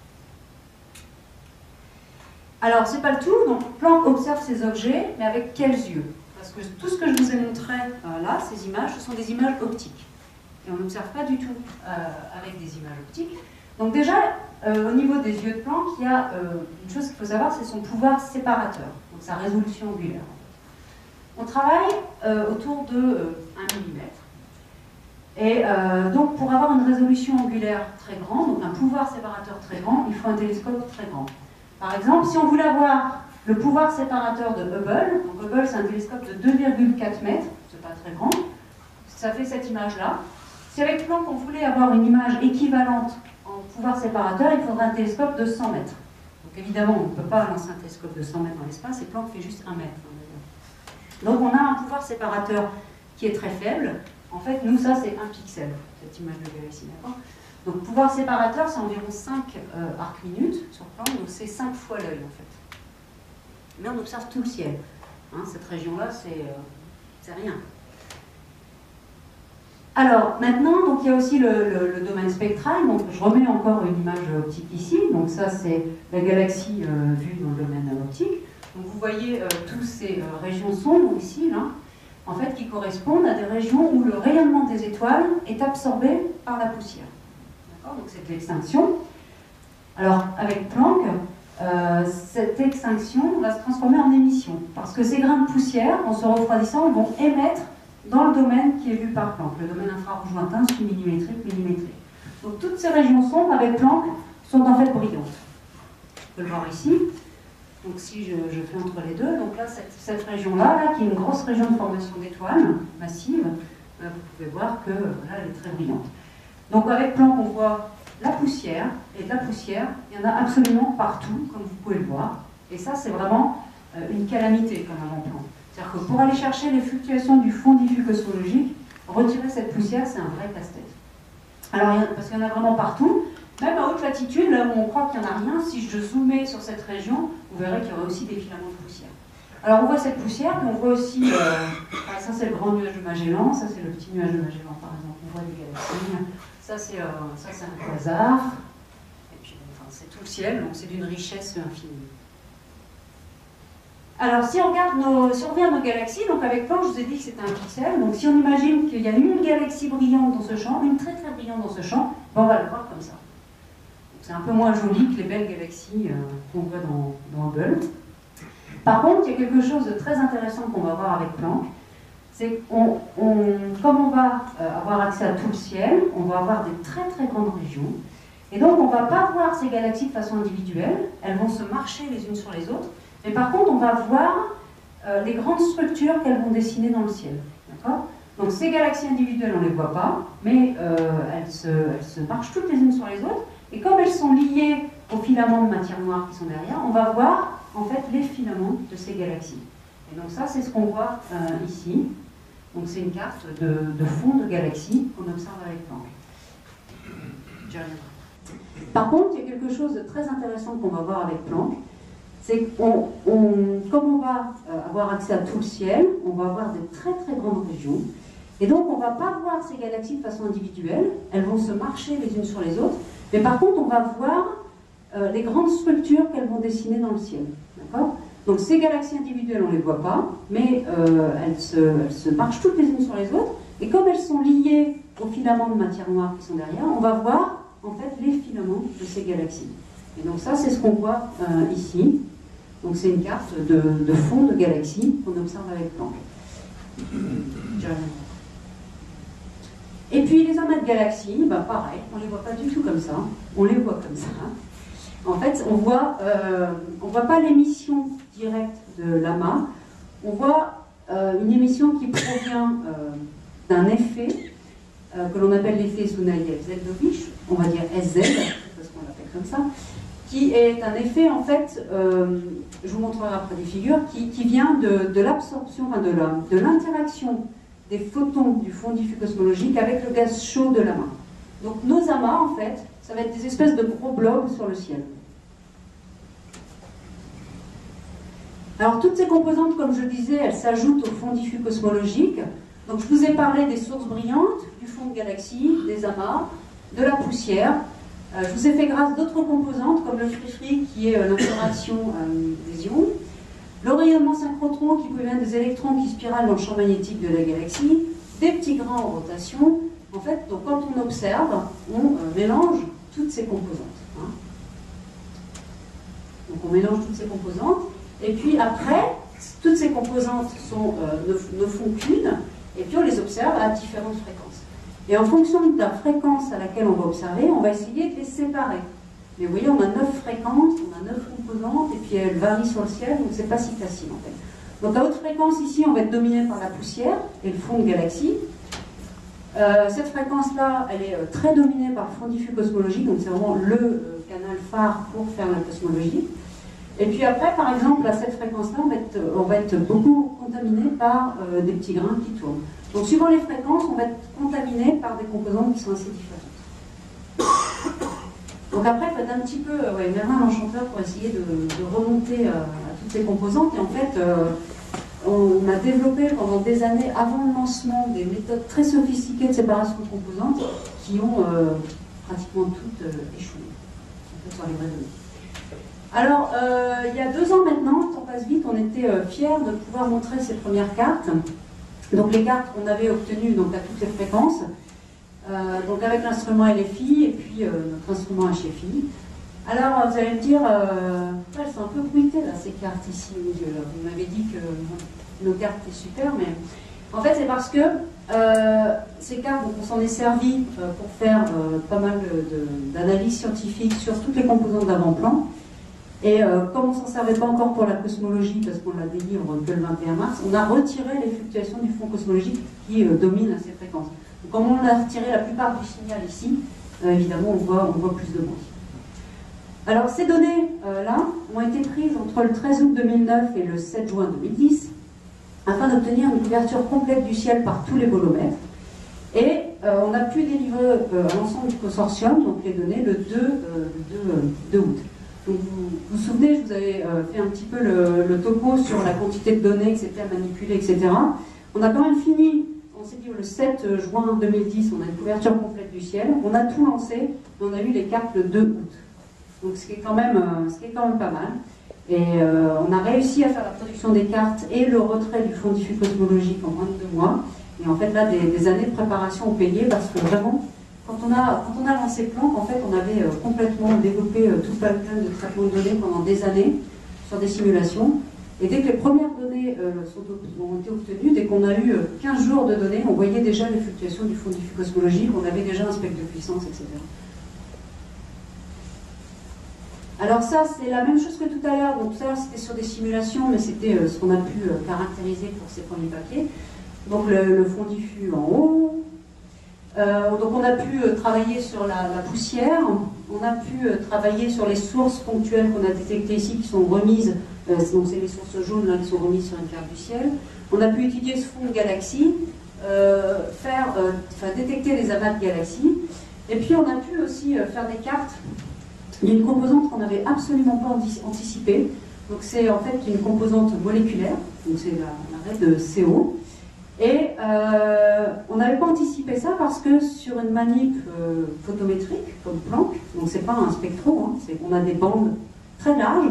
Alors, c'est pas le tout, donc Planck observe ces objets, mais avec quels yeux? Parce que tout ce que je vous ai montré là, ces images, ce sont des images optiques. Et on n'observe pas du tout avec des images optiques. Donc déjà, au niveau des yeux de Planck, il y a une chose qu'il faut savoir, c'est son pouvoir séparateur, donc sa résolution angulaire. On travaille autour de 1 mm. Et donc pour avoir une résolution angulaire très grande, donc un pouvoir séparateur très grand, il faut un télescope très grand. Par exemple, si on voulait avoir le pouvoir séparateur de Hubble, donc Hubble c'est un télescope de 2,4 mètres, c'est pas très grand, ça fait cette image-là. Si avec Planck on voulait avoir une image équivalente en pouvoir séparateur, il faudrait un télescope de 100 mètres. Donc évidemment, on ne peut pas lancer un télescope de 100 mètres dans l'espace, et Planck fait juste 1 mètre. Donc on a un pouvoir séparateur qui est très faible. En fait, nous, ça, c'est 1 pixel, cette image de galaxie, d'accord? Donc, pouvoir séparateur, c'est environ 5 arcs-minutes sur Planck, donc c'est 5 fois l'œil, en fait. Mais on observe tout le ciel. Hein, cette région-là, c'est rien. Alors, maintenant, donc, il y a aussi le domaine spectral. Donc, je remets encore une image optique ici. Donc, ça, c'est la galaxie vue dans le domaine optique. Donc, vous voyez toutes ces régions sombres ici, là, en fait, qui correspondent à des régions où le rayonnement des étoiles est absorbé par la poussière. D'accord? Donc c'est de l'extinction. Alors, avec Planck, cette extinction va se transformer en émission, parce que ces grains de poussière, en se refroidissant, vont émettre dans le domaine qui est vu par Planck, le domaine infrarouge lointain, submillimétrique, millimétrique. Donc toutes ces régions sombres, avec Planck, sont en fait brillantes. On peut le voir ici. Donc si je fais entre les deux, donc là, cette région-là, qui est une grosse région de formation d'étoiles massives, là, vous pouvez voir que là, elle est très brillante. Donc avec Planck, on voit la poussière, et de la poussière, il y en a absolument partout, comme vous pouvez le voir. Et ça, c'est vraiment une calamité comme avant Planck. C'est-à-dire que pour aller chercher les fluctuations du fond diffus cosmologique, retirer cette poussière, c'est un vrai casse-tête. Alors, parce qu'il y en a vraiment partout, même à haute latitude, là où on croit qu'il n'y en a rien, si je zoomais sur cette région, vous verrez qu'il y aurait aussi des filaments de poussière. Alors on voit cette poussière, puis on voit aussi, ça c'est le grand nuage de Magellan, ça c'est le petit nuage de Magellan par exemple, on voit des galaxies, ça c'est un quasar, et puis enfin, c'est tout le ciel, donc c'est d'une richesse infinie. Alors si on revient à nos galaxies, donc avec Planck je vous ai dit que c'était un pixel, donc si on imagine qu'il y a une galaxie brillante dans ce champ, une très très brillante dans ce champ, ben, on va le voir comme ça. C'est un peu moins joli que les belles galaxies qu'on voit dans Hubble. Par contre, il y a quelque chose de très intéressant qu'on va voir avec Planck, c'est que comme on va avoir accès à tout le ciel, on va avoir des très très grandes régions, et donc on ne va pas voir ces galaxies de façon individuelle, elles vont se marcher les unes sur les autres, mais par contre on va voir les grandes structures qu'elles vont dessiner dans le ciel. Donc ces galaxies individuelles, on ne les voit pas, mais elles se marchent toutes les unes sur les autres, et comme elles sont liées aux filaments de matière noire qui sont derrière, on va voir en fait les filaments de ces galaxies. Et donc ça, c'est ce qu'on voit ici. Donc c'est une carte de fond de galaxies qu'on observe avec Planck. J'y reviendrai. Par contre, il y a quelque chose de très intéressant qu'on va voir avec Planck, c'est que comme on va avoir accès à tout le ciel, on va avoir des très très grandes régions, et donc on ne va pas voir ces galaxies de façon individuelle, elles vont se marcher les unes sur les autres, mais par contre on va voir les grandes structures qu'elles vont dessiner dans le ciel. Donc ces galaxies individuelles, on ne les voit pas, mais elles se marchent toutes les unes sur les autres, et comme elles sont liées aux filaments de matière noire qui sont derrière, on va voir en fait les filaments de ces galaxies. Et donc ça, c'est ce qu'on voit ici. Donc c'est une carte de fond de galaxies qu'on observe avec Planck. Et puis les amas de galaxies, bah pareil, on ne les voit pas du tout comme ça, on les voit comme ça. En fait, on voit pas l'émission directe de l'amas, on voit une émission qui provient d'un effet que l'on appelle l'effet Zunayev-Zeldovich, on va dire SZ, parce qu'on l'appelle comme ça, qui est un effet, en fait, je vous montrerai après des figures, qui vient de l'absorption, enfin de l'interaction des photons du fond diffus cosmologique avec le gaz chaud de l'amas. Donc nos amas, en fait, ça va être des espèces de gros blobs sur le ciel. Alors toutes ces composantes, comme je disais, elles s'ajoutent au fond diffus cosmologique. Donc je vous ai parlé des sources brillantes, du fond de galaxies, des amas, de la poussière. Je vous ai fait grâce d'autres composantes comme le free-free qui est l'interaction des ions, le rayonnement synchrotron qui provient des électrons qui spiralent dans le champ magnétique de la galaxie, des petits grains en rotation. En fait, donc, quand on observe, on mélange toutes ces composantes. Donc on mélange toutes ces composantes, et puis après, toutes ces composantes ne font qu'une, et puis on les observe à différentes fréquences. Et en fonction de la fréquence à laquelle on va observer, on va essayer de les séparer. Mais vous voyez, on a 9 fréquences, on a 9 composantes, et puis elles varient sur le ciel, donc c'est pas si facile en fait. Donc à haute fréquence, ici, on va être dominé par la poussière et le fond de galaxie. Cette fréquence-là, elle est très dominée par le fond diffus cosmologique, donc c'est vraiment le canal phare pour faire la cosmologie. Et puis après, par exemple, à cette fréquence-là, on va être beaucoup contaminé par des petits grains qui tournent. Donc suivant les fréquences, on va être contaminé par des composantes qui sont assez différentes. Donc après, il faut être un petit peu Merlin l'Enchanteur pour essayer de remonter à toutes ces composantes. Et en fait, on a développé pendant des années, avant le lancement, des méthodes très sophistiquées de séparation de composantes qui ont pratiquement toutes échoué en fait, sur les vraies données. Alors, il y a 2 ans maintenant, le temps passe vite, on était fiers de pouvoir montrer ces premières cartes. Donc les cartes qu'on avait obtenues donc, à toutes les fréquences, donc avec l'instrument LFI et puis notre instrument HFI. Alors vous allez me dire, elles sont un peu bruitées là, ces cartes ici au milieu. Là. Vous m'avez dit que nos cartes étaient super, mais en fait c'est parce que ces cartes, donc, on s'en est servi pour faire pas mal d'analyses scientifiques sur toutes les composantes d'avant-plan. Et comme on ne s'en servait pas encore pour la cosmologie, parce qu'on la délivre que le 21 mars, on a retiré les fluctuations du fond cosmologique qui dominent à ces fréquences. Donc, comme on a retiré la plupart du signal ici, évidemment, on voit plus de bruit. Alors, ces données-là ont été prises entre le 13 août 2009 et le 7 juin 2010. afin d'obtenir une couverture complète du ciel par tous les bolomètres. Et on a pu délivrer à l'ensemble du consortium donc les données le 2 août. Donc vous vous souvenez, je vous avais fait un petit peu le topo sur la quantité de données que c'était à manipuler, etc. On a quand même fini, on s'est dit le 7 juin 2010, on a une couverture complète du ciel, on a tout lancé, et on a eu les cartes le 2 août. Donc ce qui est quand même pas mal. Et on a réussi à faire la production des cartes et le retrait du fonds diffus cosmologique en moins de 2 mois. Et en fait là, des années de préparation ont payé parce que vraiment, quand on a lancé Planck, en fait, on avait complètement développé tout le pipeline de traitement de données pendant des années sur des simulations. Et dès que les premières données ont été obtenues, dès qu'on a eu 15 jours de données, on voyait déjà les fluctuations du fonds diffus cosmologique, on avait déjà un spectre de puissance, etc. Alors ça, c'est la même chose que tout à l'heure. Donc tout à l'heure, c'était sur des simulations, mais c'était ce qu'on a pu caractériser pour ces premiers papiers. Donc le fond diffus en haut. Donc on a pu travailler sur la poussière. On a pu travailler sur les sources ponctuelles qu'on a détectées ici, qui sont remises. Donc c'est les sources jaunes là, qui sont remises sur une carte du ciel. On a pu étudier ce fond de galaxies, détecter les amas de galaxies. Et puis on a pu aussi faire des cartes d'une composante qu'on n'avait absolument pas anticipée. Donc c'est en fait une composante moléculaire, donc c'est l'arrêt de CO. Et on n'avait pas anticipé ça parce que sur une manip photométrique, comme Planck, donc c'est pas un spectro, hein, on a des bandes très larges,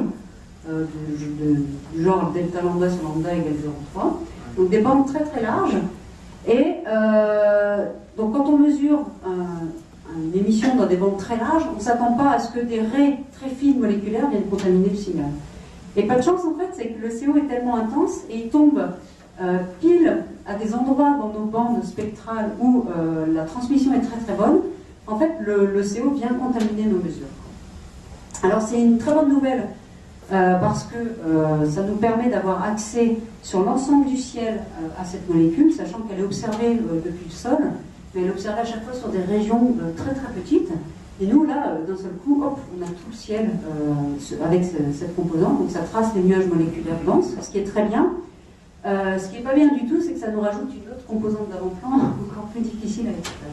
du genre delta lambda sur lambda égale 0,3, donc des bandes très très larges. Et donc quand on mesure une émission dans des bandes très larges, on ne s'attend pas à ce que des raies très fines moléculaires viennent contaminer le signal. Et pas de chance en fait, c'est que le CO est tellement intense et il tombe pile à des endroits dans nos bandes spectrales où la transmission est très très bonne. En fait, le CO vient contaminer nos mesures. Alors c'est une très bonne nouvelle parce que ça nous permet d'avoir accès sur l'ensemble du ciel à cette molécule, sachant qu'elle est observée depuis le sol, mais elle est observée à chaque fois sur des régions très très petites. Et nous, là, d'un seul coup, hop, on a tout le ciel avec cette composante, donc ça trace les nuages moléculaires denses, ce qui est très bien. Ce qui n'est pas bien du tout, c'est que ça nous rajoute une autre composante d'avant-plan, encore plus difficile à extraire.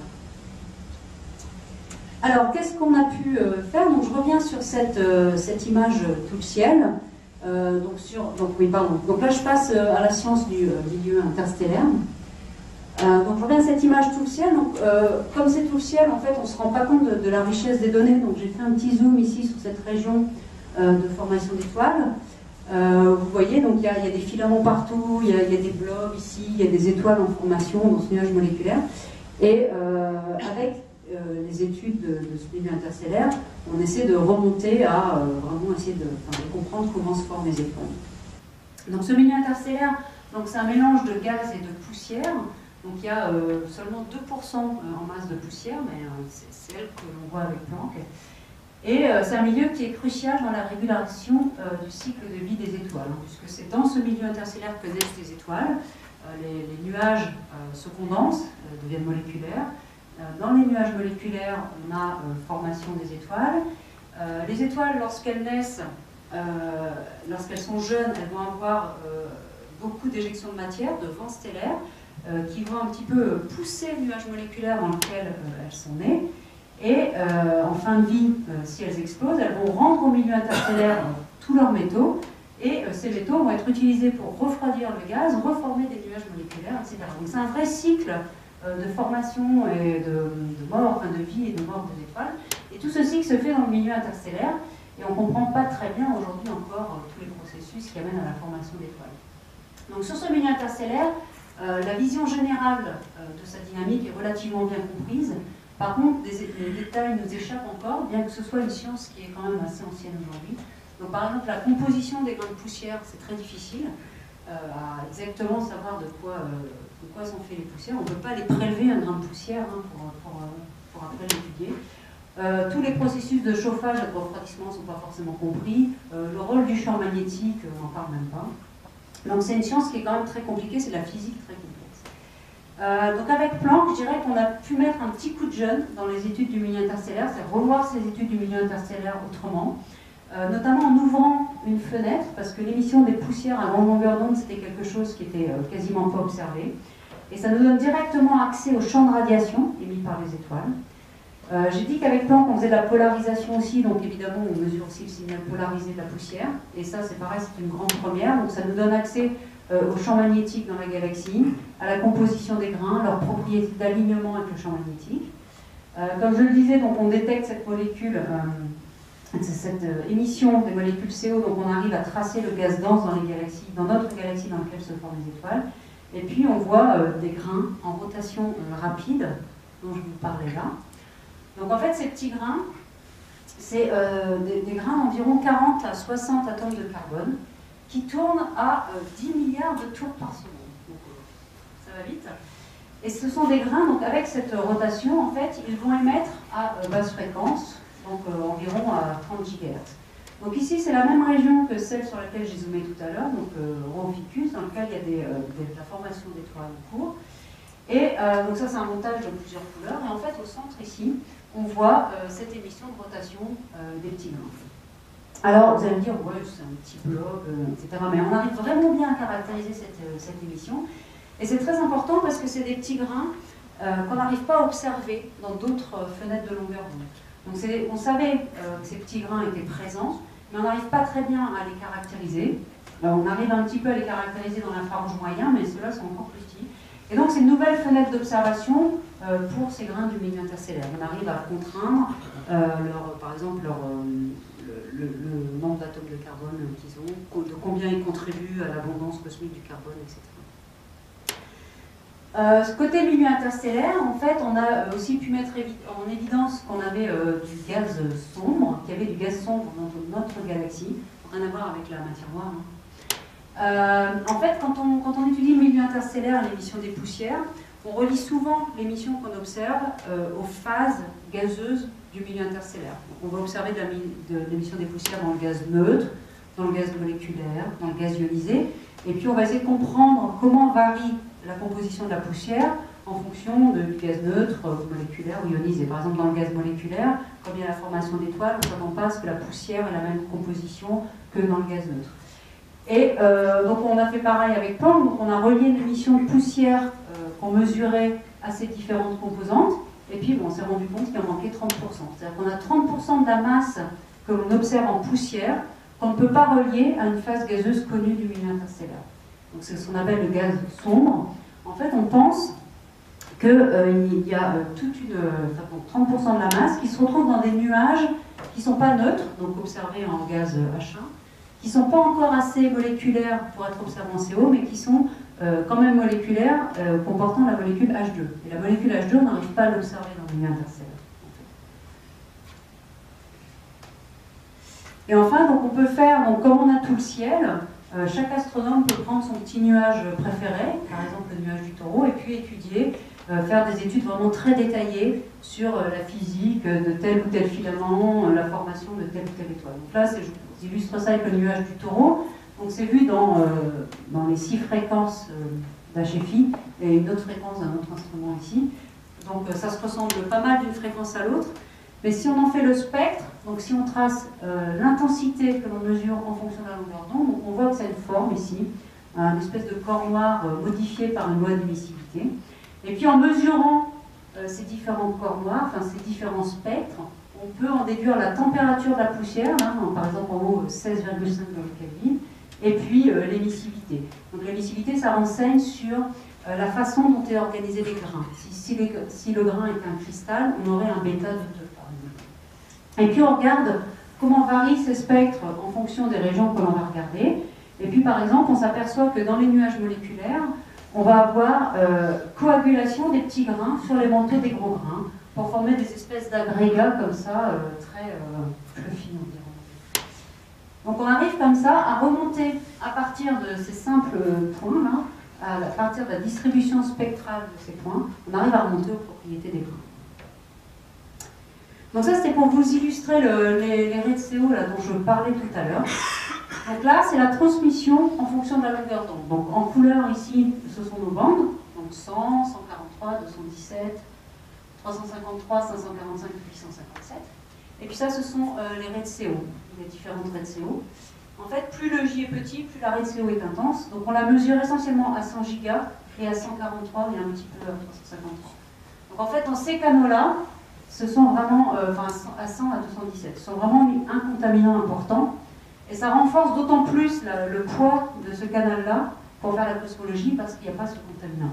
Alors, qu'est-ce qu'on a pu faire? Donc, je reviens sur cette image tout le ciel. Donc là, je passe à la science du milieu interstellaire. Donc, je reviens à cette image tout le ciel. Donc, comme c'est tout le ciel, en fait, on ne se rend pas compte de la richesse des données. Donc, j'ai fait un petit zoom ici sur cette région de formation d'étoiles. Vous voyez, donc il y a des filaments partout, il y a des blobs ici, il y a des étoiles en formation dans ce nuage moléculaire. Et avec les études de ce milieu interstellaire, on essaie de remonter à vraiment essayer de comprendre comment se forment les étoiles. Donc ce milieu interstellaire, c'est un mélange de gaz et de poussière. Donc il y a seulement 2% en masse de poussière, mais c'est elle que l'on voit avec Planck. Et c'est un milieu qui est crucial dans la régulation du cycle de vie des étoiles, hein, puisque c'est dans ce milieu interstellaire que naissent les étoiles. Les nuages se condensent, deviennent moléculaires. Dans les nuages moléculaires, on a formation des étoiles. Les étoiles, lorsqu'elles naissent, lorsqu'elles sont jeunes, elles vont avoir beaucoup d'éjections de matière, de vents stellaires, qui vont un petit peu pousser le nuage moléculaire dans lequel elles sont nées. Et en fin de vie, si elles explosent, elles vont rendre au milieu interstellaire tous leurs métaux, et ces métaux vont être utilisés pour refroidir le gaz, reformer des nuages moléculaires, etc. Donc c'est un vrai cycle de formation et de mort, enfin de vie et de mort des étoiles. Et tout ce cycle se fait dans le milieu interstellaire, et on ne comprend pas très bien aujourd'hui encore tous les processus qui amènent à la formation d'étoiles. Donc sur ce milieu interstellaire, la vision générale de sa dynamique est relativement bien comprise. Par contre, les détails nous échappent encore, bien que ce soit une science qui est quand même assez ancienne aujourd'hui. Donc par exemple, la composition des grains de poussière, c'est très difficile à exactement savoir de quoi sont faits les poussières. On ne peut pas les prélever un grain de poussière hein, pour après l'étudier. Tous les processus de chauffage et de refroidissement ne sont pas forcément compris. Le rôle du champ magnétique, on n'en parle même pas. Donc c'est une science qui est quand même très compliquée, c'est de la physique très complexe. Donc avec Planck, je dirais qu'on a pu mettre un petit coup de jeune dans les études du milieu interstellaire, c'est revoir ces études du milieu interstellaire autrement. notamment en ouvrant une fenêtre, parce que l'émission des poussières à grande longueur d'onde, c'était quelque chose qui était quasiment pas observé. Et ça nous donne directement accès au champ de radiation émis par les étoiles. J'ai dit qu'avec Planck, on faisait de la polarisation aussi, donc évidemment, on mesure aussi le signal polarisé de la poussière. Et ça, c'est pareil, c'est une grande première. Donc ça nous donne accès au champ magnétique dans la galaxie, à la composition des grains, leurs propriétés d'alignement avec le champ magnétique. Comme je le disais, donc on détecte cette molécule, cette émission des molécules CO, donc on arrive à tracer le gaz dense dans les galaxies, dans notre galaxie dans laquelle se forment les étoiles. Et puis on voit des grains en rotation rapide, dont je vous parlais là. Donc en fait, ces petits grains, c'est des grains d'environ 40 à 60 atomes de carbone qui tournent à 10 milliards de tours par seconde. Donc, ça va vite. Et ce sont des grains, donc avec cette rotation, en fait, ils vont émettre à basse fréquence, donc environ à 30 GHz. Donc ici, c'est la même région que celle sur laquelle j'ai zoomé tout à l'heure, donc Rho-Ficus, dans lequel il y a de la formation d'étoiles en cours. Et donc ça, c'est un montage de plusieurs couleurs. Et en fait, au centre, ici, on voit cette émission de rotation des petits grains. Alors, vous allez me dire, ouais, c'est un petit blob, etc. Mais on arrive vraiment bien à caractériser cette émission. Et c'est très important parce que c'est des petits grains qu'on n'arrive pas à observer dans d'autres fenêtres de longueur d'onde. Donc on savait que ces petits grains étaient présents, mais on n'arrive pas très bien à les caractériser. On arrive un petit peu à les caractériser dans l'infrarouge moyen, mais ceux-là sont encore plus petits. Et donc c'est une nouvelle fenêtre d'observation pour ces grains du milieu interstellaire. On arrive à contraindre, par exemple, le nombre d'atomes de carbone qu'ils ont, de combien ils contribuent à l'abondance cosmique du carbone, etc. Ce côté milieu interstellaire, en fait, on a aussi pu mettre en évidence qu'on avait du gaz sombre, qu'il y avait du gaz sombre dans notre galaxie, rien à voir avec la matière noire. En fait, quand on étudie le milieu interstellaire et l'émission des poussières, on relie souvent l'émission qu'on observe aux phases gazeuses du milieu interstellaire. Donc, on va observer de l'émission des poussières dans le gaz neutre, dans le gaz moléculaire, dans le gaz ionisé, et puis on va essayer de comprendre comment varie la composition de la poussière en fonction du gaz neutre, moléculaire ou ionisé. Par exemple, dans le gaz moléculaire, comme il y a la formation d'étoiles, on ne s'attend pas à ce que la poussière ait la même composition que dans le gaz neutre. Et donc on a fait pareil avec Planck, donc on a relié l'émission de poussière qu'on mesurait à ces différentes composantes, et puis bon, on s'est rendu compte qu'il en manquait 30%. C'est-à-dire qu'on a 30% de la masse que l'on observe en poussière qu'on ne peut pas relier à une phase gazeuse connue du milieu interstellaire. Donc c'est ce qu'on appelle le gaz sombre. En fait, on pense qu'il y a 30% de la masse qui se retrouve dans des nuages qui ne sont pas neutres, donc observés en gaz H1, qui ne sont pas encore assez moléculaires pour être observés en CO, mais qui sont quand même moléculaires, comportant la molécule H2. Et la molécule H2, on n'arrive pas à l'observer dans le milieu interstellaire. Et enfin, donc on peut faire, donc, comme on a tout le ciel, chaque astronome peut prendre son petit nuage préféré, par exemple le nuage du Taureau, et puis étudier, faire des études vraiment très détaillées sur la physique de tel ou tel filament, la formation de telle ou telle étoile. Donc là, je vous illustre ça avec le nuage du Taureau. Donc c'est vu dans les 6 fréquences d'HFI et une autre fréquence d'un autre instrument ici. Donc ça se ressemble pas mal d'une fréquence à l'autre. Mais si on en fait le spectre, donc si on trace l'intensité que l'on mesure en fonction de la longueur d'onde, on voit que ça a une forme ici, une espèce de corps noir modifié par une loi d'émissivité. Et puis en mesurant ces différents corps noirs, enfin ces différents spectres, on peut en déduire la température de la poussière, là, par exemple en haut 16,5 Kelvin, et puis l'émissivité. Donc l'émissivité, ça renseigne sur la façon dont est organisé les grains. Si le grain est un cristal, on aurait un bêta de 2, par exemple. Et puis on regarde comment varient ces spectres en fonction des régions que l'on va regarder. Et puis par exemple, on s'aperçoit que dans les nuages moléculaires, on va avoir coagulation des petits grains sur les manteaux des gros grains pour former des espèces d'agrégats comme ça, très fluffy, on dirait. Donc on arrive comme ça à remonter à partir de ces simples points-là, à partir de la distribution spectrale de ces points, on arrive à remonter aux propriétés des grains. Donc ça c'était pour vous illustrer les raies de CO là, dont je parlais tout à l'heure. Donc là c'est la transmission en fonction de la longueur d'onde. Donc en couleur ici ce sont nos bandes, donc 100, 143, 217, 353, 545, 857. Et puis ça ce sont les raies de CO. les différentes raies de CO. En fait, plus le J est petit, plus la raie de CO est intense. Donc on la mesure essentiellement à 100 gigas et à 143 et un petit peu à 353. Donc en fait, dans ces canaux-là, ce sont vraiment, à 100 à 217, ce sont vraiment un contaminant important. Et ça renforce d'autant plus le poids de ce canal-là pour faire la cosmologie parce qu'il n'y a pas ce contaminant.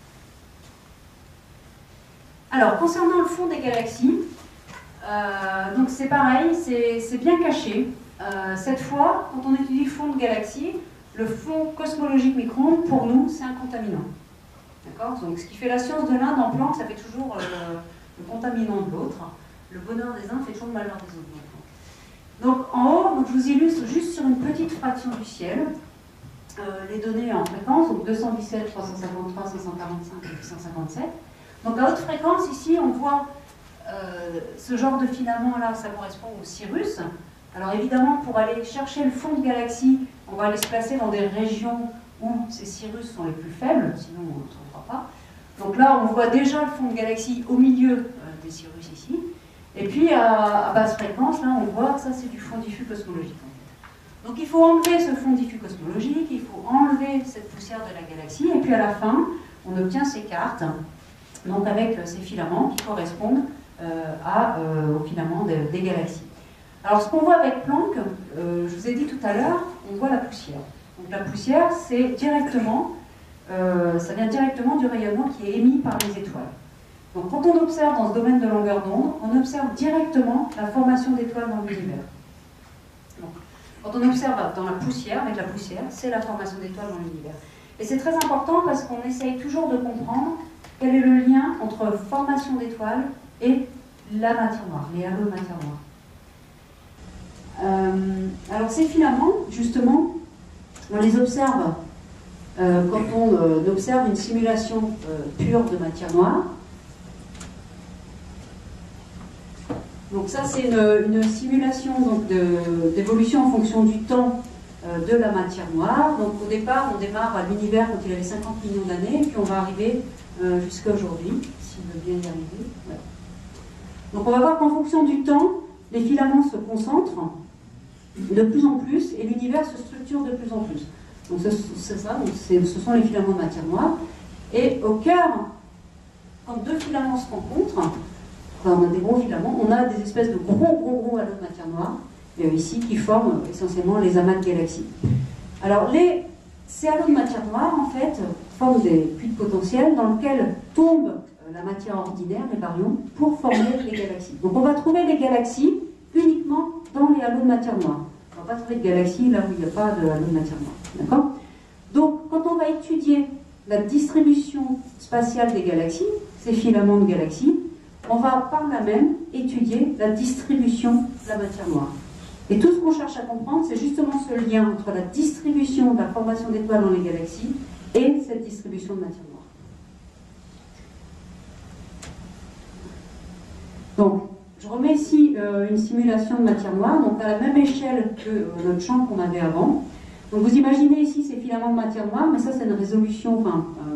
Alors, concernant le fond des galaxies, donc c'est pareil, c'est bien caché. Cette fois, quand on étudie le fond de galaxies, le fond cosmologique micro-ondes, pour nous, c'est un contaminant. D'accord? Donc, ce qui fait la science de l'un dans Planck, ça fait toujours le contaminant de l'autre. Le bonheur des uns fait toujours le malheur des autres. Donc, en haut, donc, je vous illustre juste sur une petite fraction du ciel les données en fréquence, donc 217, 353, 545 et 857. Donc, à haute fréquence, ici, on voit ce genre de filament-là, ça correspond au Cirrus. Alors évidemment, pour aller chercher le fond de galaxie, on va aller se placer dans des régions où ces Cirrus sont les plus faibles, sinon on ne trouvera pas. Donc là, on voit déjà le fond de galaxie au milieu des Cirrus ici. Et puis à basse fréquence, là, on voit que ça, c'est du fond diffus cosmologique. En fait. Donc il faut enlever ce fond diffus cosmologique, il faut enlever cette poussière de la galaxie, et puis à la fin, on obtient ces cartes, donc avec ces filaments qui correspondent aux filaments des galaxies. Alors, ce qu'on voit avec Planck, je vous ai dit tout à l'heure, on voit la poussière. Donc, la poussière, c'est directement, ça vient directement du rayonnement qui est émis par les étoiles. Donc, quand on observe dans ce domaine de longueur d'onde, on observe directement la formation d'étoiles dans l'univers. Donc, quand on observe dans la poussière, avec la poussière, c'est la formation d'étoiles dans l'univers. Et c'est très important parce qu'on essaye toujours de comprendre quel est le lien entre formation d'étoiles et la matière noire, les halos de matière noire. Alors ces filaments, justement, on les observe quand on observe une simulation pure de matière noire. Donc ça c'est une simulation d'évolution en fonction du temps de la matière noire. Donc au départ, on démarre à l'univers quand il avait 50 millions d'années, et puis on va arriver jusqu'à aujourd'hui, s'il veut bien y arriver. Ouais. Donc on va voir qu'en fonction du temps, les filaments se concentrent de plus en plus et l'univers se structure de plus en plus. Donc c'est ça, donc ce sont les filaments de matière noire. Et au cœur, quand deux filaments se rencontrent, enfin on a des gros filaments, on a des espèces de gros halos de matière noire, ici qui forment essentiellement les amas de galaxies. Alors ces halos de matière noire, en fait, forment des puits de potentiel dans lesquels tombe la matière ordinaire, les baryons, pour former les galaxies. Donc on va trouver les galaxies uniquement dans les halos de matière noire. On ne va pas trouver de galaxies là où il n'y a pas de halos de matière noire. D'accord? Donc, quand on va étudier la distribution spatiale des galaxies, ces filaments de galaxies, on va par là même étudier la distribution de la matière noire. Et tout ce qu'on cherche à comprendre, c'est justement ce lien entre la distribution de la formation d'étoiles dans les galaxies et cette distribution de matière noire. Donc, je remets ici une simulation de matière noire, donc à la même échelle que notre champ qu'on avait avant. Donc vous imaginez ici ces filaments de matière noire, mais ça c'est une résolution,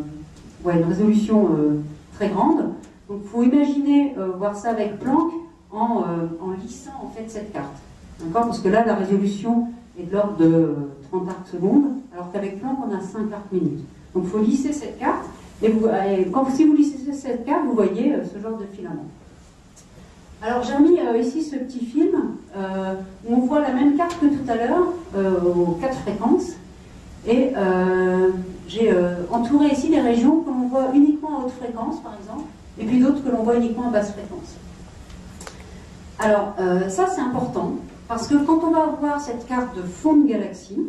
très grande. Donc il faut imaginer voir ça avec Planck en lissant en fait cette carte. D'accord? Parce que là la résolution est de l'ordre de 30 arcs secondes, alors qu'avec Planck on a 5 arcs minutes. Donc il faut lisser cette carte, et si vous lissez cette carte, vous voyez ce genre de filament. Alors j'ai mis ici ce petit film où on voit la même carte que tout à l'heure aux 4 fréquences et j'ai entouré ici des régions que l'on voit uniquement à haute fréquence par exemple et puis d'autres que l'on voit uniquement à basse fréquence. Alors ça c'est important parce que quand on va voir cette carte de fond de galaxie,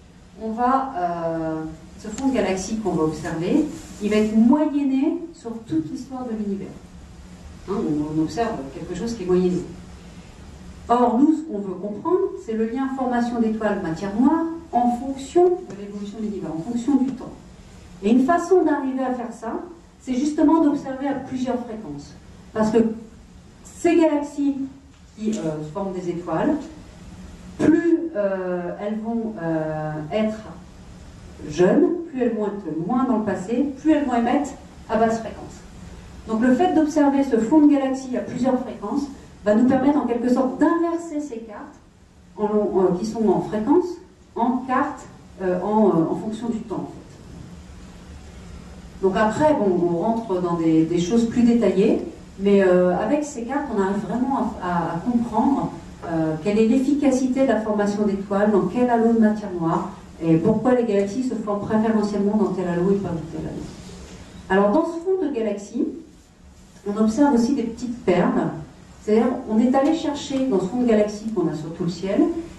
ce fond de galaxie qu'on va observer, il va être moyenné sur toute l'histoire de l'univers. On observe quelque chose qui est moyenné. Or, nous, ce qu'on veut comprendre, c'est le lien formation d'étoiles matière noire en fonction de l'évolution de l'univers, en fonction du temps. Et une façon d'arriver à faire ça, c'est justement d'observer à plusieurs fréquences. Parce que ces galaxies qui forment des étoiles, plus elles vont être jeunes, plus elles vont être moins dans le passé, plus elles vont émettre à basse fréquence. Donc le fait d'observer ce fond de galaxie à plusieurs fréquences va nous permettre en quelque sorte d'inverser ces cartes qui sont en fréquence, en quarte, en fonction du temps, en fait. Donc après, bon, on rentre dans des choses plus détaillées, mais avec ces cartes, on arrive vraiment à comprendre quelle est l'efficacité de la formation d'étoiles, dans quel halo de matière noire, et pourquoi les galaxies se forment préférentiellement dans tel halo et pas dans tel halo. Alors dans ce fond de galaxies, on observe aussi des petites perles, c'est-à-dire on est allé chercher dans ce fond de galaxies qu'on a sur tout le ciel,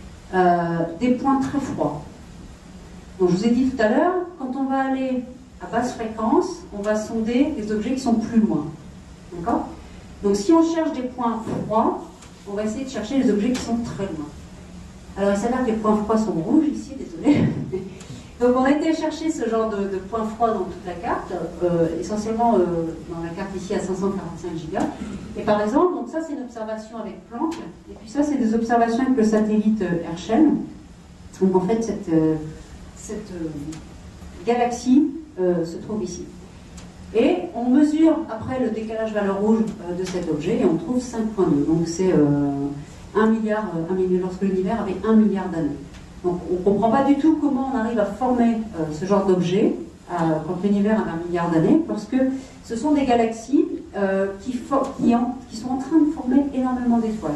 des points très froids. Donc je vous ai dit tout à l'heure, quand on va aller à basse fréquence, on va sonder des objets qui sont plus loin. D'accord? Donc si on cherche des points froids, on va essayer de chercher les objets qui sont très loin. Alors il s'avère que les points froids sont rouges ici, désolé. Donc on a été chercher ce genre de points froids dans toute la carte, essentiellement dans la carte ici à 545 gigas. Et par exemple, donc ça c'est une observation avec Planck, et puis ça c'est des observations avec le satellite Herschel. Donc en fait cette galaxie se trouve ici. Et on mesure après le décalage valeur rouge de cet objet et on trouve 5.2. Donc c'est 1 milliard, lorsque l'univers avait 1 milliard d'années. Donc on ne comprend pas du tout comment on arrive à former ce genre d'objet quand l'univers a 1 milliard d'années, parce que ce sont des galaxies qui sont en train de former énormément d'étoiles.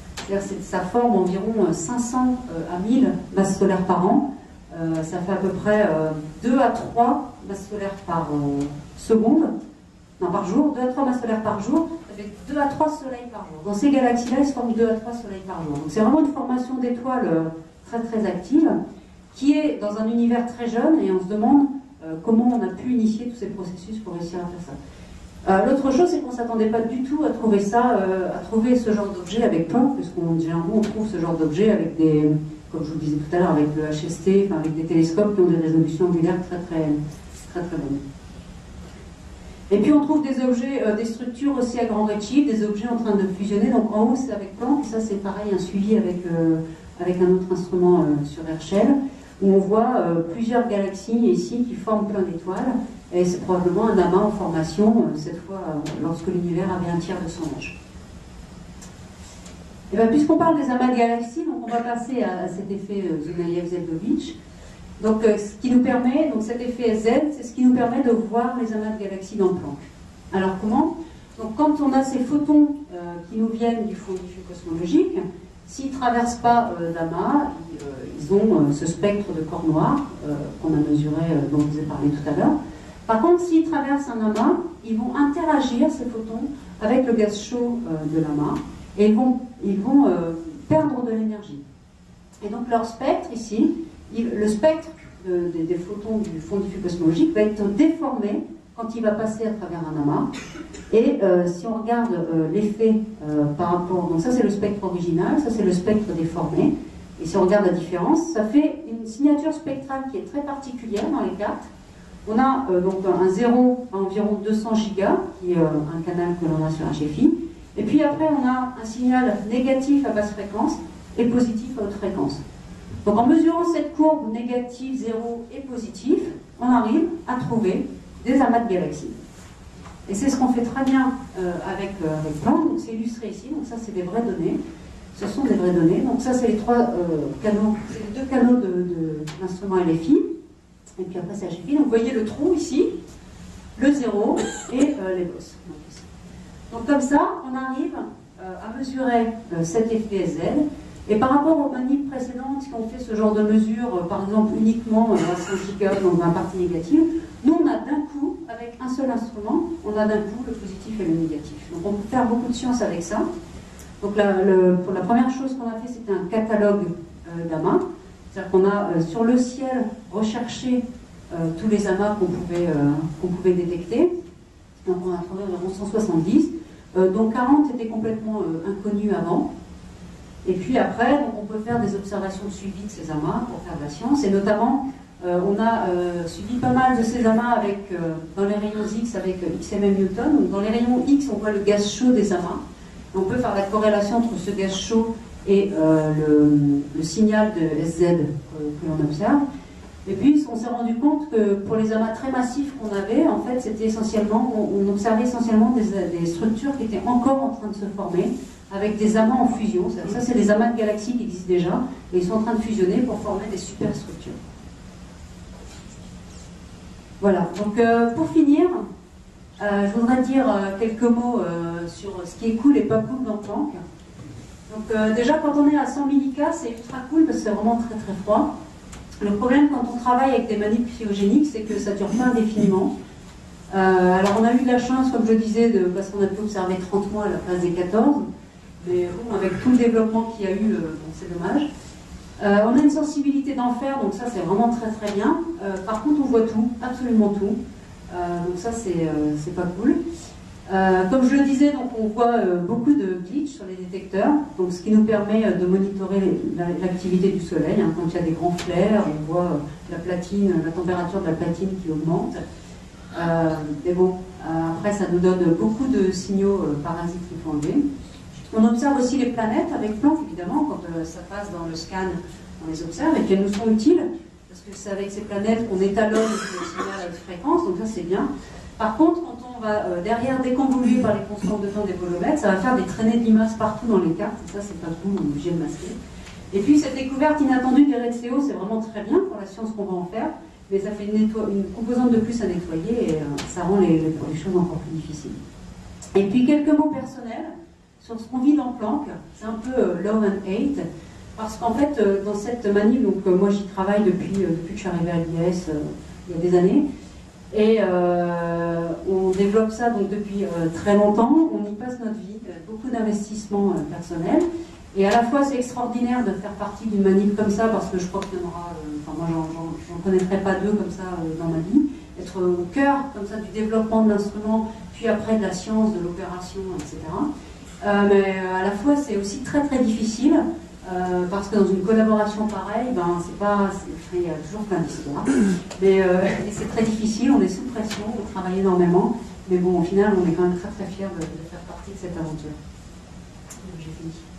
Ça forme environ 500 à 1000 masses solaires par an. Ça fait à peu près 2 à 3 masses solaires par seconde, non par jour, 2 à 3 masses solaires par jour, ça fait 2 à 3 soleils par jour. Dans ces galaxies-là, ils se forment 2 à 3 soleils par jour. Donc c'est vraiment une formation d'étoiles très très active, qui est dans un univers très jeune, et on se demande comment on a pu initier tous ces processus pour réussir à faire ça. L'autre chose, c'est qu'on ne s'attendait pas du tout à trouver ça, à trouver ce genre d'objet avec Planck, parce qu'on généralement on trouve ce genre d'objet avec des, comme je vous le disais tout à l'heure, avec le HST, enfin, avec des télescopes qui ont des résolutions angulaires très bonnes. Et puis on trouve des objets, des structures aussi à grand redshift, des objets en train de fusionner. Donc en haut c'est avec Planck, et ça c'est pareil, un suivi avec un autre instrument sur Herschel, où on voit plusieurs galaxies ici qui forment plein d'étoiles, et c'est probablement un amas en formation, cette fois lorsque l'univers avait un tiers de son âge. Et bien, puisqu'on parle des amas de galaxies, donc on va passer à cet effet Zunayev-Zeldovich. Donc, ce qui nous permet, donc cet effet Z, c'est ce qui nous permet de voir les amas de galaxies dans Planck. Alors comment? Donc, quand on a ces photons qui nous viennent du fond diffus cosmologique, s'ils ne traversent pas l'amas, ils ont ce spectre de corps noir qu'on a mesuré, dont je vous ai parlé tout à l'heure. Par contre, s'ils traversent un amas, ils vont interagir, ces photons, avec le gaz chaud de l'amas, et ils vont perdre de l'énergie. Et donc leur spectre ici, le spectre des photons du fond diffus cosmologique va être déformé quand il va passer à travers un amas. Et si on regarde l'effet par rapport, donc ça c'est le spectre original, ça c'est le spectre déformé, et si on regarde la différence, ça fait une signature spectrale qui est très particulière dans les cartes. On a donc un 0 à environ 200 gigas, qui est un canal que l'on a sur HFI. Et puis après, on a un signal négatif à basse fréquence et positif à haute fréquence. Donc en mesurant cette courbe négative, 0 et positif, on arrive à trouver des amas de galaxies. Et c'est ce qu'on fait très bien avec Planck, donc c'est illustré ici, donc ça c'est des vraies données. Ce sont des vraies données, donc ça c'est les canaux, c'est les 2 canaux de l'instrument LFI, et puis après c'est HFI. Donc vous voyez le trou ici, le 0 et les bosses. Donc comme ça, on arrive à mesurer cet effet Z. Et par rapport aux manips précédentes qui ont fait ce genre de mesure, par exemple uniquement à 100 gigas dans un partie négative, nous on a d'un coup, avec un seul instrument, on a d'un coup le positif et le négatif. Donc on peut faire beaucoup de science avec ça. Donc pour la première chose qu'on a fait, c'était un catalogue d'amas. C'est-à-dire qu'on a sur le ciel recherché tous les amas qu'on pouvait détecter. Donc on a trouvé environ 170. dont 40 étaient complètement inconnus avant. Et puis après, donc, on peut faire des observations de suivi de ces amas pour faire de la science. Et notamment, on a suivi pas mal de ces amas dans les rayons X avec XMM Newton. Donc, dans les rayons X, on voit le gaz chaud des amas. Et on peut faire la corrélation entre ce gaz chaud et le signal de SZ que l'on observe. Et puis, on s'est rendu compte que pour les amas très massifs qu'on avait, en fait, c'était essentiellement, on observait essentiellement des structures qui étaient encore en train de se former, avec des amas en fusion. Ça c'est des amas de galaxies qui existent déjà, et ils sont en train de fusionner pour former des superstructures. Voilà, donc pour finir, je voudrais dire quelques mots sur ce qui est cool et pas cool dans Planck. Donc déjà, quand on est à 100 millika, c'est ultra cool parce que c'est vraiment très très froid. Le problème quand on travaille avec des manips cryogéniques, c'est que ça ne dure pas indéfiniment. Alors on a eu de la chance, comme je disais, parce qu'on a pu observer 30 mois à la place des 14, mais bon, avec tout le développement qu'il y a eu, bon, c'est dommage. On a une sensibilité d'enfer, donc ça c'est vraiment très très bien. Par contre on voit tout, absolument tout, donc ça c'est pas cool. Comme je le disais, donc on voit beaucoup de glitch sur les détecteurs, donc ce qui nous permet de monitorer l'activité du soleil. Hein. Quand il y a des grands flares, on voit la platine, la température de la platine qui augmente. Mais bon, après ça nous donne beaucoup de signaux parasites qu'il faut enlever. On observe aussi les planètes avec Planck, évidemment, quand ça passe dans le scan, on les observe et qu'elles nous sont utiles, parce que c'est avec ces planètes qu'on étalonne le signal à haute fréquence, donc ça c'est bien. Par contre, quand on va derrière déconvoluer par les constantes de temps des volumètres, ça va faire des traînées de limaces partout dans les cartes, et ça c'est pas cool, on est obligé de masquer. Et puis cette découverte inattendue des raies de CO, c'est vraiment très bien pour la science qu'on va en faire, mais ça fait une composante de plus à nettoyer et ça rend les choses encore plus difficiles. Et puis quelques mots personnels sur ce qu'on vit dans Planck, c'est un peu love and hate, parce qu'en fait, dans cette manip, donc moi j'y travaille depuis que je suis arrivée à l'IS il y a des années, et on développe ça donc depuis très longtemps, on y passe notre vie, beaucoup d'investissements personnels, et à la fois c'est extraordinaire de faire partie d'une manip comme ça, parce que je crois qu'il y en aura, enfin moi j'en connaîtrais pas deux comme ça dans ma vie, être au cœur comme ça du développement de l'instrument, puis après de la science, de l'opération, etc. Mais à la fois c'est aussi très très difficile parce que dans une collaboration pareille, ben, il y a toujours plein d'histoires, mais c'est très difficile, on est sous pression, on travaille énormément, mais bon au final on est quand même très très fiers de faire partie de cette aventure. J'ai fini.